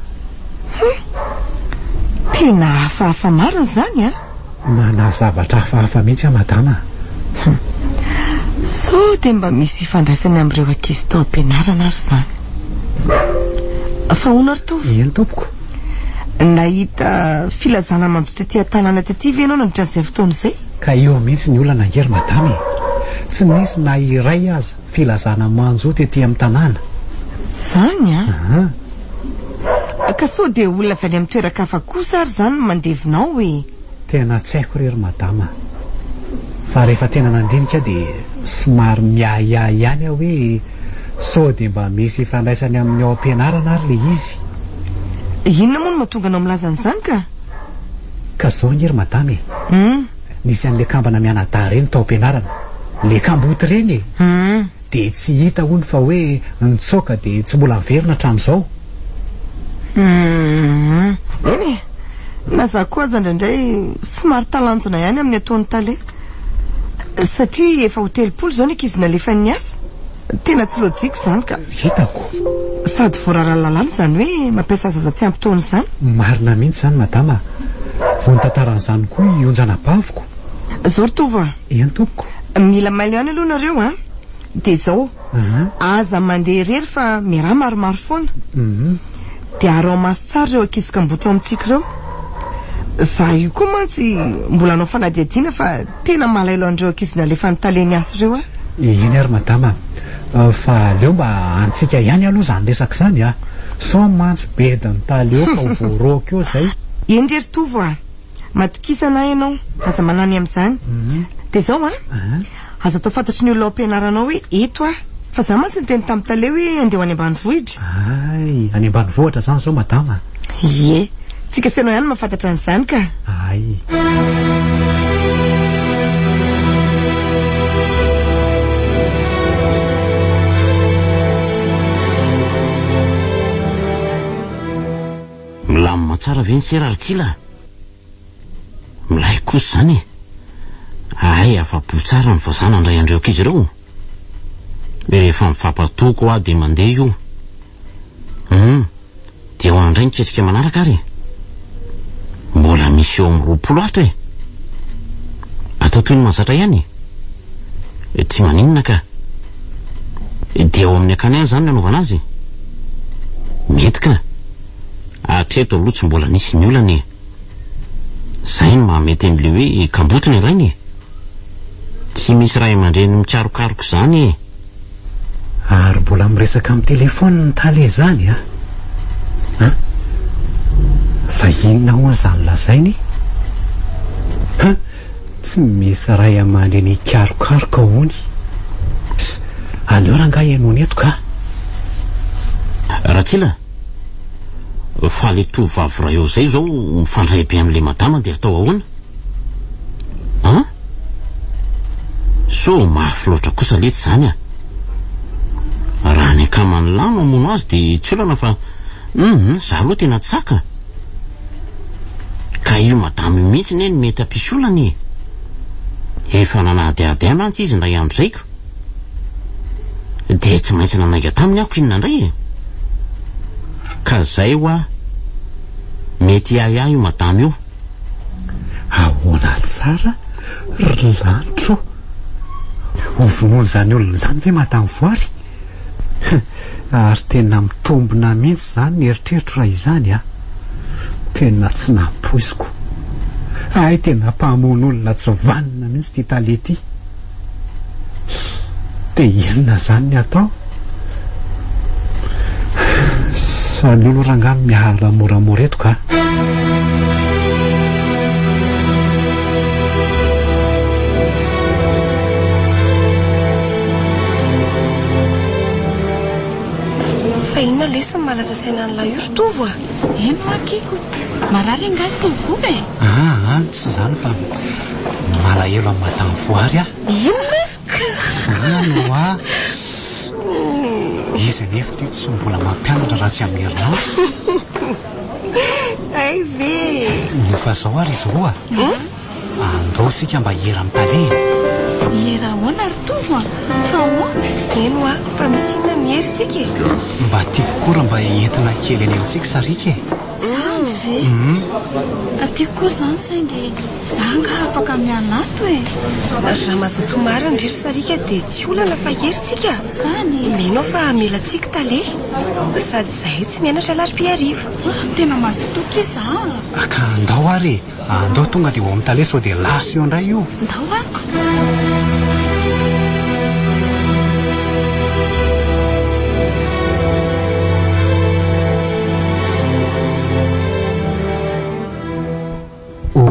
Tena hafahafa marina zany a? Mana zavatra hafahafa mihitsy a madama. So dia mba misy ifandraisany amin'ireo ankizy tao am-pianarana ary zany. Fa hoana ry Tovo? Eny tompoko. Nahita filazana manjoto aty an-tanàna aty ve ianao nandritra an'izay fotoana izay? Ka eo mihitsy ny olana ngery madama e. Tsy nisy na iray aza filazana manjoto aty amin'ny tanàna. Zany a? Ah. Ka so dia olona avy any amin'ny toerakafa kosa ary zany mandevinao e? tena tsy haiko rery madama fa rehefa tena nandinika dia somary miahiahy ihany aho hoe sao dia mba misy ifandraisany amin'ny ao am-pianarana ary le izy. Inona moa no mahatonga anao milaza an'izany ka? Ka zao ny ery madama e. Mm. Nisy an'le kambana mianadahy reny tao am-pianarana, le kamboty reny e. Mm. Dia tsy hita hony fa hoe nitsoaka dia tsy mbola miverina hatramin'izao. Mm. Eny e, na za koa aza indraindray somary talanjona ihany amin'ny ataony tale, satria efa ho telopolo zao ny ankizy nalefa ny asa. Tena tsy lojika izany ka. Hitako. Sady voarara lalala izany hoe mampiasa zaza tsy ampy taona izany. Marina mihitsy izany madama. Vao nitantaran'izany koa ionjana paviko. Zao ry tovo a. Eny tompoko. Mila mailo ihany aloha nareo a. Dia zao aza mandeha irery fa miaraha maromaro foana. Mhm. Dia arao maso tsara ireo ankizy kamboty ao amintsika ireo. Za io koa mantsy mbola anao fanadihadiana fa tena malailo an'ireo ankizy nalefa nitaleny asa ireo a. Eny ary madama. Uh, fa leo mba antsika ihany aloha izany resaka izany a. So mantsy bediny taleo ka ho voaroko eo izay. Eny rery tovo a. Matokisana ianao, aza manany amin'izany. Mhm. Dia zao a. Ah. Aza atao fantatry ny olona ao am-pianaranao hoe eto a. Fa za mantsy niteny tamin'ny taleo hoe andeha ho any ambanivohitra. Ay, any ambanivohitra izany zao madama. Ie, tsika sy anao ihany mahafantatra an'izany ka. Ay. Milamina tsara ve ny seraritsila? Milay kosa zany e. Ay, afa-po tsara ny vazana andray andreo ankizy ireo. Rehefa mifampatoko aho dia mandeha io. Mm. Dia ho andray niketrika manaraka ary. Mbola misy eo amin'ny roapolo ato e. Atao toy ny mahazatra ihany. E tsy maninona ka. E dia ao amin'ny akany ihany zany ny anaovana azy. Mety ka. Atreto aloha tsy mbola nisy ny olany. Zay no mahamety an'le hoe kambotiny irainy. Tsy misy ray aman-dreny mikarokaroko izany e. Ary mbola miresaka amin'ny telefona ny tale zany a. Ha? Fa inona hono izany lazainy? Ha? Tsy misy ray aman-dreny karokaroka hony. Aleo rangahy ianony eto ka. Ratsila, fa le tovavy ray eo zay zao mifandray be amin'le madama dia atao ahoana? Ha? So mafy loatra kosa letsy zany a. Raha ny akamany lano amono azy dia tsy olana fa mhm, za aloha tena tsaka. Ka io madama mihitsy ny mety ampisolany. Efa nanadiady mantsy izy ndray amin'izayko. Dia tsy maintsy nanaiga taminy ako inona indray e. Ka zay ho a mety iahy io madama io. Ahoana tsara ry lanitro. Ho vonoiny izany olona izany ve madama voary? Ary tena mitombona mihitsy izany ny eritreritro raha izany a. Tena tsy nampoiziko. Ay, tena mpamono olona tsy vanina mihitsy ty talety. Dia inona izany ny atao? Salolo rangano miala moramora eto ka. Fa inona lesy ny malaza saina ny lahy io ry tovo a? Eno akiko. Marary angahy tovo e. Ah, ah, tsy izany fa malahelo amin'ny madama voary a. Inona? Ano a. Izy nefa ty tsy mbola mampianatra raha tsy amin'ny herinandro. Ay ve. Nefa zao ary izy roa. Andao sika mba hiera amin'ny tale. Hiera ahoana ry tovo a? Fa ahoana? Eno a, fa misinona mihery tsika e. Mba tiako koa mba entina kely eny amintsika sarika e. Zany ve? Atiako koa zany saingy za nga afaka mianato e. Raha mazoto marina ndrisy sarika dia tsy olana fa hery tsika. Zany Mino fa mila tsika tale. Sady zahay tsy mianatra lahasy-piariva. tena mazotoka iza. Aka andao ary e. Andao tonga dia ho amin'ny tale sao dia lasa eo indray io. Ndao ariko.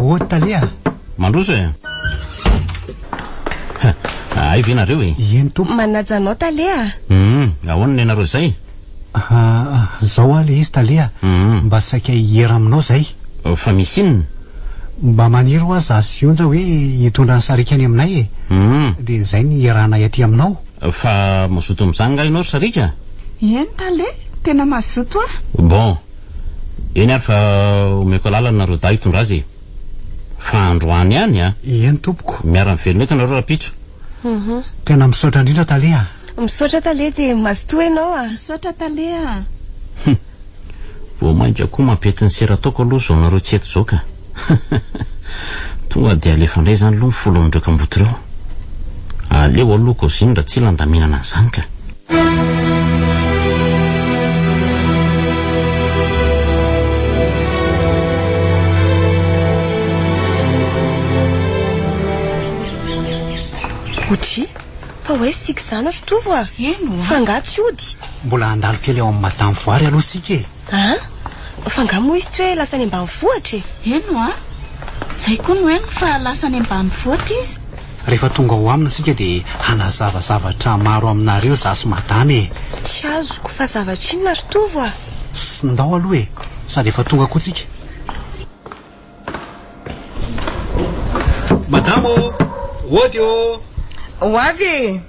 Ô Talia. Mandroso e. Ay vinareo e. Eny tompo. Manaja anao Talia. Mm, ahoana ny anareo zay? Ah, zao a le izy Talia. Mm. Mba saika hiera aminao zay. Fa misy inona? Mba maniry ho aza sionja hoe hitondra ny sarikany aminay e. Mm. De zay ny iarahanay aty aminao. Fa mazoto amin'izany nga ianao sarika? Eny Talia, tena mazoto ah. Bon. Eny ary fa omeko lalana nareo da hitondra azy. Fa androany ihany a. Eny tompoko. Miara mivelona eto nareo rapitso. Mhm. Tena misaotra indrindra Talia. Misaotra Talia de mazoto ianao ah. Misaotra Talia. Vao mainka koa mampety ny sera ataoko aloha zao nareo tsy eto zao ka. Tonga dia alefa indray zany aloha ny folo ndraika amboto ireo. Aleo aloha koziny raha tsy landaminana an'izany ka. Otry, fa hoe sika zany ohatry tovo ah. Eno Fa nga tsy ody. Mbola andalo kely ao amin'ny madame Voary aloha sika e. Ah? Fa nga moa izy tsy hoe lasa any ambanivohitra e. Eno ah. Zay koa no eno fa lasa any ambanivohitra izy. Rehefa tonga ho aminy sika de hanazavazavatra maro aminareo zasy madame e. Tsy azoko fa zavatra iny maro tovo ah. Sy ndao aloha e. Sady efa tonga koa tsika. Madamo, ody o. Ho avy.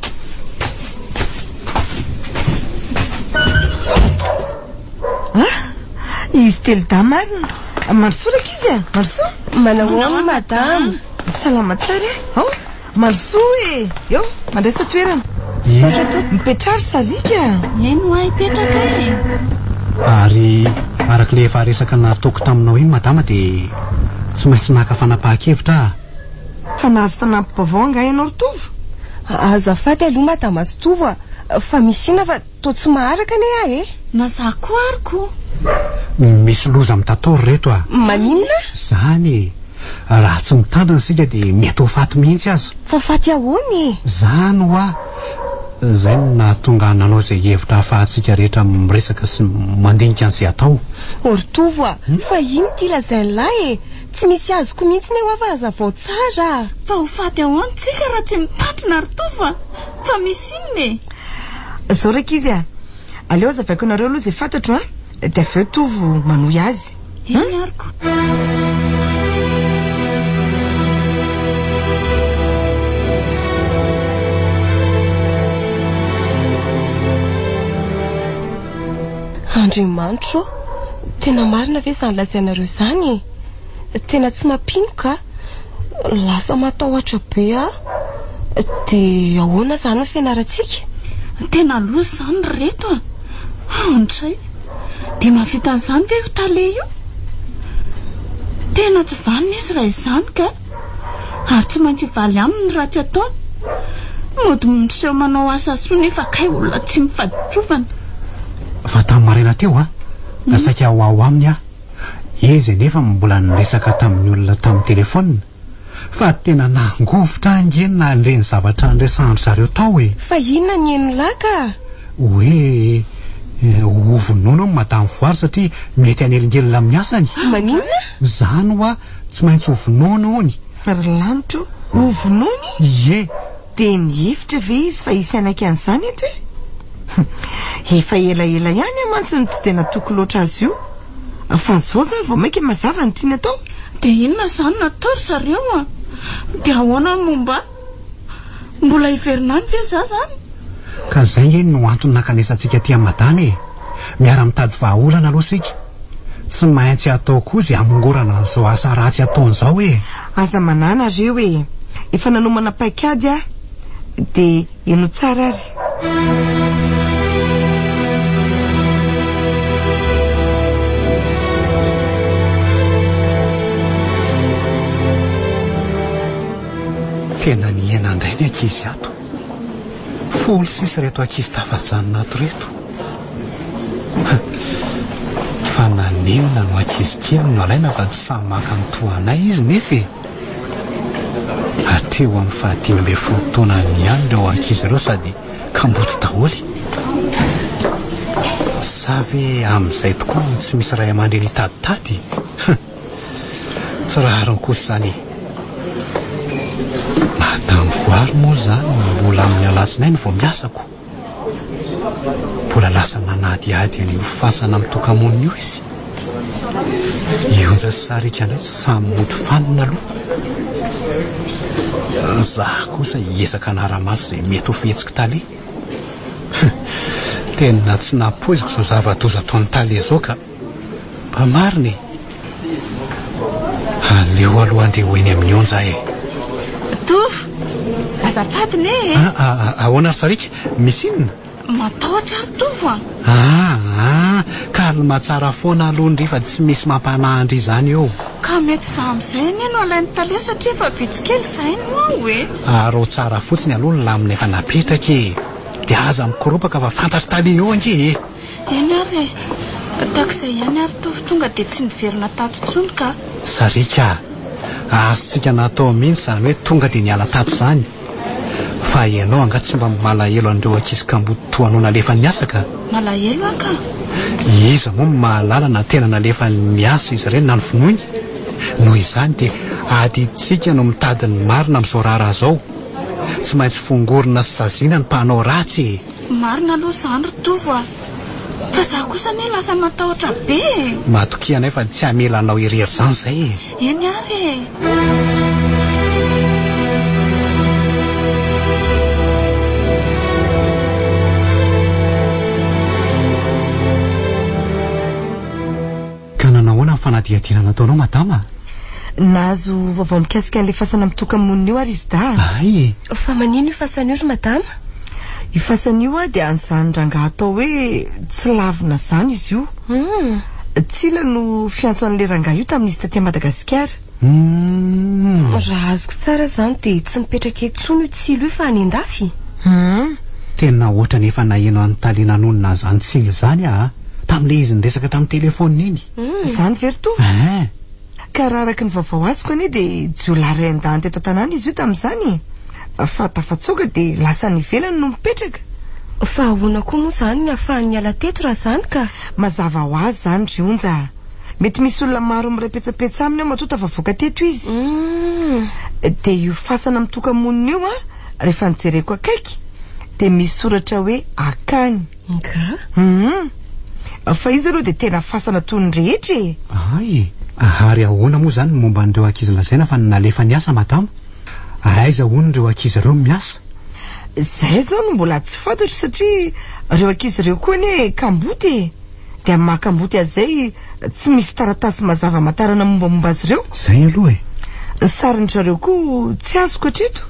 Ah, izy telo da marina. Marsoraka izy a, marso. Manahoana madame? Salama tsara. Oh, marso e. Yo, mandraisa toerana. Mipetraro sarika. Eno ah ipetraka e. Ary araka le efa resaka nataoko taminao iny madama de tsy maintsy naka fanapahan-kevitra. Fa nahazo fanampim-baovao nga ianao tovo. Azafady aloha madame azy tovo ah. Fa misy ina fa to tsy maharaka ne ah e. Na za koa ariko. Misy loza mitatory reto a. Maninona? Zany raha tsy mitandrina sika de mety ho faty mihitsy aza. Fa faty ahoany? Zany ho a. Zay no nahatonga nanao zay hevitra ahafahantsika rehetra miresaka sy mandinika an'izay atao. Ory tovo ah. Fa ino ty lazainy lahy e. Tsy misy azoko mihitsy ne ho afa hazavao tsara. Fa ho faty ahoany tsika raha tsy mitandrina ry tovo ah. Fa misy inona e. Zao raiky izy a. Aleo azavaiko nareo aloha zay fantatro a. De aveo tovo manohy azy. Eny ariko. Andriamanitro, tena marina ve zany lazainareo zany? Tena tsy mampinoka. Lasa matahotra be ah. De ahoana zany ny fianaratsika? Tena loza zany reto ah. Andray. De mavita an'izany ve io Talia io? Tena tsy vanina izy raha izany ka. Ary tsy maintsy valy aminy raha tsy ataony. Mody miseho manao asa soa nefa kay olona tsy mifaditrovana. Fa tamin'ny maraina teo a. Saika ho ao aminy a. Izy nefa mbola niresaka tamin'ny olona tamin'ny telefona. Fa tena nangovotra angenina an'ireny zavatra andrasandro zareo tao e. Fa inona ny eno laka? Hoe ho vonono madame Voary satria mety anelingelina amin'ny asany. Maninona? Zany ho a tsy maintsy ho vonono hony. Ry lanitro, ho vonony? Ie. De nihifitra ve izy fa hisy anaiky an'izany eto e? Efa elaela ihany amantsy ny tsy tena toko loatra azy io. Fa zao zany vao mainka mazava ny tiana atao. De inona zany natao ry zareo ah. De ahoana ny momba? Mbola hiverinany ve za zany? Ka zay nge no antony nakanesantsika aty amin'ny madama e. Miara mitady vahaolana aloha sika. Tsy maintsy atao koa zay amongorana an'izao asa ratsy ataon'izao e. Aza manana reo e. Efa nanomana paikady a. De eno tsara ary. Tena niena indray ny ankizy ato. Folo sisy reto ankizy tafajanona ato reto. Fa nanenina no ankizy kely no alaina fa tsy samy maka ny toanay izy nefa e. Ateo amin'ny fahadimy ambin'ny folo taona ihany ireo ankizy ireo sady kamboto daholy. Sa ve amin'izay tokoa tsy misy ray aman-dreny hitaditady? tsy rahariny kosa zany madamy voary moa zany mbola amin'ny alatsinainy vao miasako mbola lasa nanadiady any fasana amin'ny tokamonina io izy ionja sarika indray samy mody fanina aloha zaho kosa hiezaka anara-maso izay mety ho fihetsika tale tena tsy napoiziko zao zava-doza ataony tale zao ka mba mariny aleo aloha andeha hoeny amin'ny onja e tofo azafady ne ahoana ry sarika misy inona matahotra ary tofo a ah ah kalma tsara foana alohany fa tsy misy mampanahandry izany eo ka mety za amin'izay ny no alainy tale satria efa vitsikely izay no ao e aro tsara fotsiny aloha ny lamina efa napetraka e dia aza mikoropaka fa fantatry tale eo ange e eny ary e takizay ihany ary tofo tonga dia tsy niverina tato tsony ka sarika azontsika natao mihitsy izany hoe tonga dia niala tato izany fa ianao angaty tsy mba malahelo an'ireo ankizy kamboty toanao nalefa niasaka malahelo aka iza moa mahalala na tena nalefa niasa izy ireny na ny finoiny noho izany dia aditsika no mitadiny marina amin'izao raharaha zao tsy maintsy fongorina sy saziana ny mpanao ratsy marina aloha izany ry tofo a fa za kosa ne lasa matahotra be matokiana efa tsy hamelanao irery izany izay e eny ary e ka nanahoana ny fanadihadiana nataonao madama nahazo vaovao mikasika an'ilay fasana amin'ny tokamonina io ary izy da ay fa manino io fasana io ry madama io fasana io a dia an'izany rangaha atao hoe tsy lavina zany izy io tsila no fiantso an'ilay rangaha io tamin'izy taty Madagasikara raha azoko tsara zany dia tsy mipetraka eto tsony io tsilo io fa any an-dafy tena ohatra nefa naheno any talena anonona zany tsilo zany a tamin'ilay izy niresaka tamin'ny telefona iny zany very to ka raha araky ny vaovao azoko anie dia jiolaray an-dany teto an-tanàna izy io tamin'izany fa tafatsoka dia lasa nivelany no mipetraka fa ahoana koa moa zany ny ahafahany miala teto raha zany ka mazava ho azy zany rionja mety misy olona maro mirapetsapetsa aminy ao matota fa voaka teto izy dia io fasana amin'ny tokamonina io a rehefa nijereko akaiky dia misy soratra hoe akany ka fa izy aloha dia tena fasana toy ny rehetra e ay ahary ahoana moa zany momba n'ireo ankizy lazaina fa nalefa niasa madama aiza hono ireo ankizy ireo miasa zay zao no mbola tsy fantatro satria ireo ankizy ireo koa ne kamboty e dia amin'ny mahakamboty azay tsy misy taratasy mazava matarana mombamomba azy ireo zay aloha e ny sarindrareo koa tsy azoko hatreto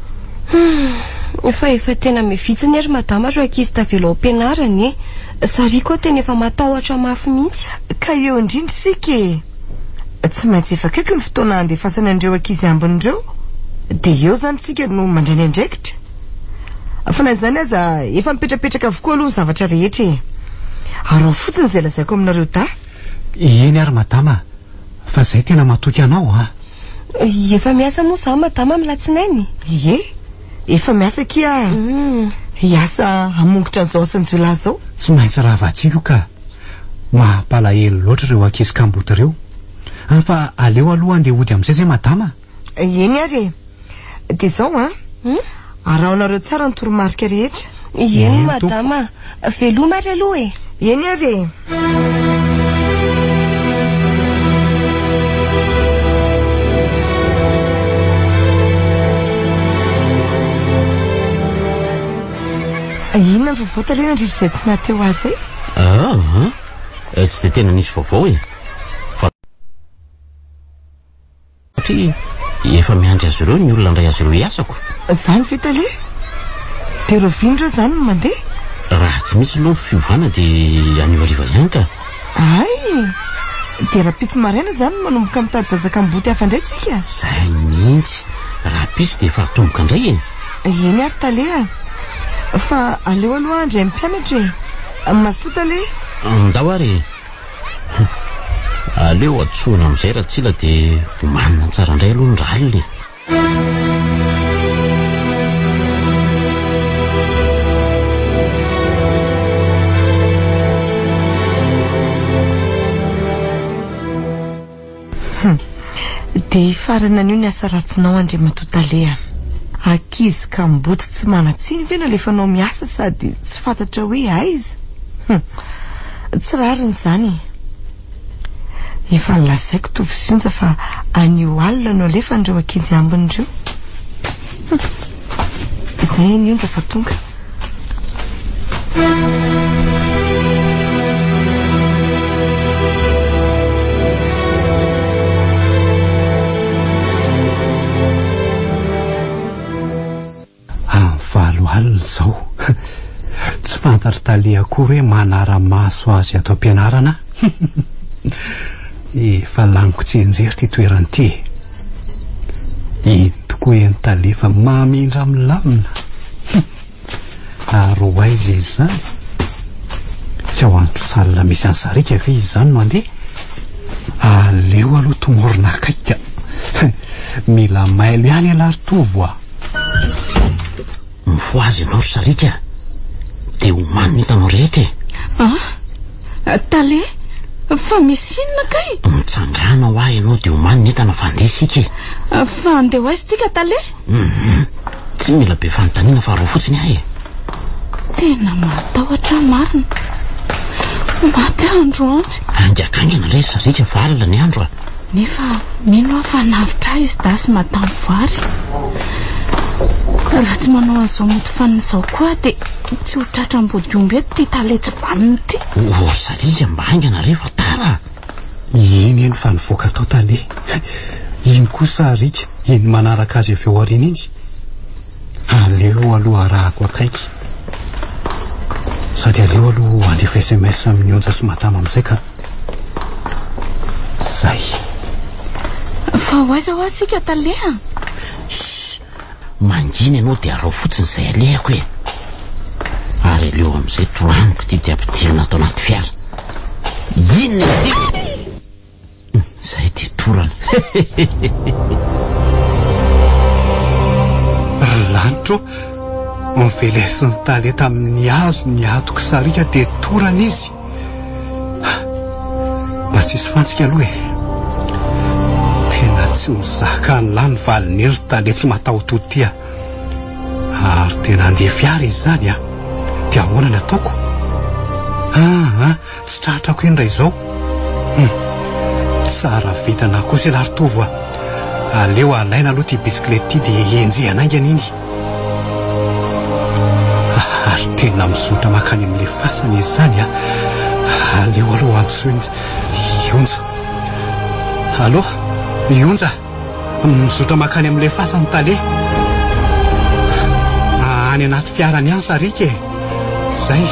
fa efa tena mivitsiny ary madama ro ankizy tavelo ao am-pianarany e sary koa tena efa matahotra mafy mihitsy ka eo indrindra sika e tsy maintsy efa kaiky ny fotoana andefasana an'ireo ankizy ambin'ireo dia eo zany sika no mandray ny andraikitra fa na izany aza efa mipetrapetraka avokoa aloha ny zavatra rehetra e arao fotsiny izay lazaiko aminareo da eny ary madama fa zay tena matoky anao a efa miasa moa za madama amin'ny latsinainy ie efa miasa kia hiasa hamongotra an'izao asan'ny jiolahy zao tsy maintsy raha vatsiko ka mahampalahelo loatra ireo ankizy kamboty ireo fa aleo aloha andeha hody amin'izay zay madama eny ary e dia zao a araonareo tsara ny toromarika rehetra eny madama veloma ary aloha e eny ary e inona ny vaovao talena ndrindra izay tsy nateo azy e tsy dia tena nisy vaovao e fa satria efa miandry azy ireo ny olona ndray azy ireo hiasako zany vitale dia ireo vindreo zany no mandeha raha tsy misy aloha fiovana dia anioriva ihany ka ay dia raha pitso maraina zany manomboka mitady zazaka mboty hafa indray tsika zay mihitsy raha piso dia efa tomboka indray eny eny ary talea fa aleo aloha andray mpianatra e masoa tale ndao ary aleo atsoina amin'izay raha tsila dia manina tsara indray aloha ny raliny dia hifarana an'io ny asa ratsinao Andriamatoa ankizy ka mboty tsy manatsiny vena lefa nao miasa sady tsy fantatra hoe aiza. Hm. Tsy rariny izany. Efa lazaiko tovisionja fa anio alina no alefa andreo ankizy ambin'ireo. Hm. Izay ny onja fa tonga. Valo alina zao. Tsy fantatra tale akory hoe manara-maso azy ato am-pianarana. Efa laniko tsy enjery ty toerany ty. Iny tokoa eny tale fa mamindra milamina. Ary ho aiza izy zany? Tsy ao an-tsalina misy any Sarika ve izy zany no andeha? Aleo aloha tomorona akaika. Mila mailo ihany alary tovo a. Mifoazy ianao ry Sarika, dia homany ny hitanao rehetra e. Ah, Tale, fa misy inona kay? Mitsangana ho ahy ianao dia homany ny hitana fa andeha isika e. Fa andeha ho aiza tika Tale? Mhm. Tsy mila be fanontaniana fa roa fotsiny ahy e. Tena matahotra marina. Maty andro andry. Angakangana re Sarika fa alina ny andro a. Nefa mino aho fa navitra izy dasy madamo Vary. Raha tsy manao an'izao moto fanin'izao koa dia tsy ho tratra ambodiomby eto ty Taletra vaniny ty. O Sarika mba aingana re fa tara. Iny eny fa nivoaka tao Tale. Iny kosa Sarika, iny manaraka azy avy eo aoriana iny. Aleo aloha arahako akaiky. Sady aleo aloha andefa S M S amin'ny onja sy madama amin'izay ka. Zay. Fa ho aiza ho asika Tale? Mangina ianao dia arao fotsiny izay alehako e. Ary aleo amin'izay toraniko ty dia ampidirina atao anaty fiara. Inona ty? Izay ty torana. Lanitro, mivelesiny Tale tamin'ny hazo ny atoko Sarika dia torana izy. Mba tsisy fantsika aloha e. Tena tsy mizaka ny lany valiny Tale tsy matahototia. Ary tena andeha fiara izy zany a. Dia ahoana ny ataoko? Ah, ah, tsy tratrako indray izao. Hmm. Tsara vitana kosa ilary tovo a. Aleo alaina aloha ty bisikilety ty dia enjehana aingana iny. Ary tena mizotra makany amin'ilay fasana izy zany a. Aleo aloha ampisoiny Ionja. Allo, Ionja, mizotra makany amin'ilay fasana Tale. Any anaty fiarany any Sarika e. Zay.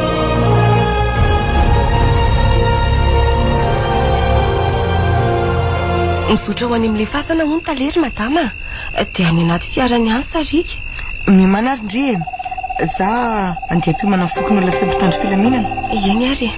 Mizotra ho any amin'ilay fasana moa ny Tale ry madama. Dia any anaty fiarany any Sarika. Mimana ary ndre za andeha am-piomana fokony olona sy mpitandro filaminana. Eny ary.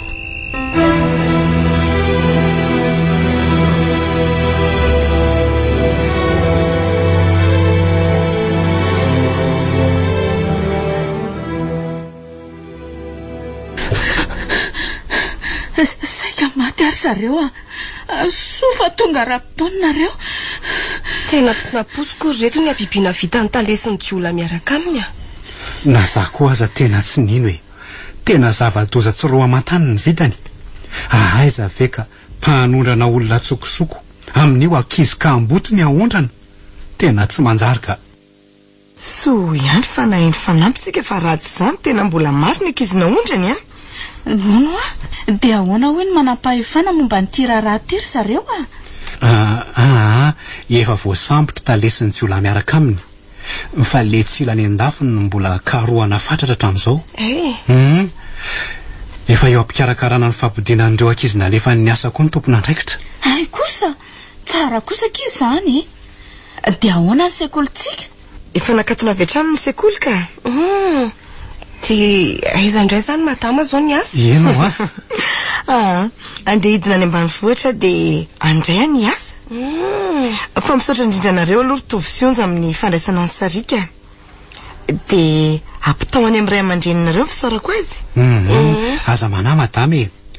Saika maty ary zareo a. Sofa tonga rapitaonareo. Tena tsy naposiko reto ny abibiana vita ny Tale sy ny Jiola miaraka aminy a. Na za koa aza tena tsy nino e. Tena zava-doza tsy roa amantany ny vidany. Ahaiza ve ka mpanondrana olona tsokosoko. Amin'io ankizy ka amboty ny ahondrana. Tena tsy manjary ka. So ihany fa nahaino fanampy sika fa raha tsy izany tena mbola maro ny ankizy naondrany a. Nono a, dia ahoana hoe ny manam-pahefana momba ny tiraraha tiry zareo a. Ah, ah, efa voasambotra Tale sy ny Jiola miaraka aminy. Fa le tsilany andafiny mbola karoana fatratra hatramin'izao. Eh. Hmm. Efa eo ampikarakarana ny fampidinan'ireo ankizy nalefa ny asa koa ny tompona andraikitra. Ay kosa, tsara kosa ankizy zany. Dia ahoana ny sekolitsika? Efa nakatona avy hatrany ny sekoly ka. Hmm. Dia aiza indray zany madama zao ny asa? Eno a. Ah, andeha hidina any ambanivohitra dia andray ny asa. Mm. Fa misaotra indrindra nareo aloha tovisionja amin'ny fandraisana ny Sarika. Dia ampitao any amin'ny ray aman-dreninareo fisaorako azy. Mhm. Aza manahy madama e.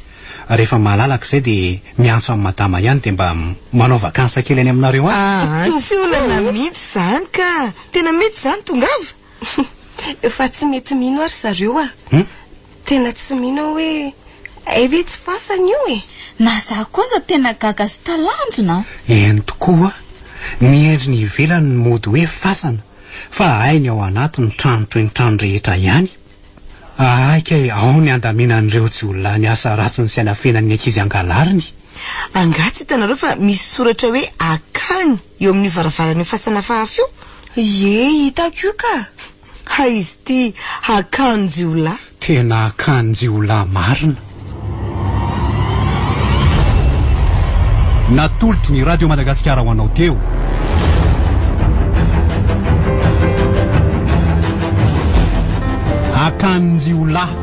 rehefa malalaka izay dia miantso amin'ny madama ihany dia mba manao vakansa kely any aminareo ah tsy olana mihitsy zany ka tena mety zany tongava efa tsy mety mino ary zareo a tena tsy mino hoe eve tsy fasana io e na za kosa tena gaga sy talanjona eny tokoa miendry ny ivelany ny mody hoe fasana fa hainy ao anatiny trano toy ny trano rehetra ihany aika ao ny andaminan'ireo tsy olona ny asa ratsy ny sainafenan'ny ankizy angalariny angatsy hitanareo fa misy soratra hoe akany eo amin'ny varavaran'ny fasana fahafio ye hitako io ka ha izy ty akanjiolahy tena akanjiolahy marina natolotry ny radio Madagasikara ho anao teo akanjiolahy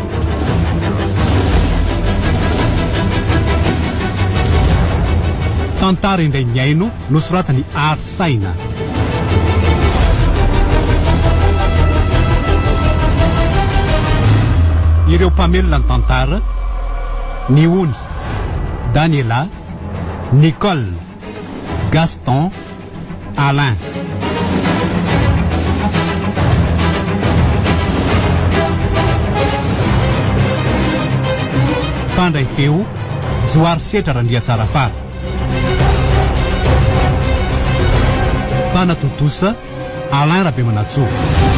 tantara indray miaino nosoratany Art Saina ireo mpamelona ny tantara Niony Daniela Nicole Gaston Alain Pandray feo Joary Setra Randria Tsarafara Panatotosa Alain Rabemanatso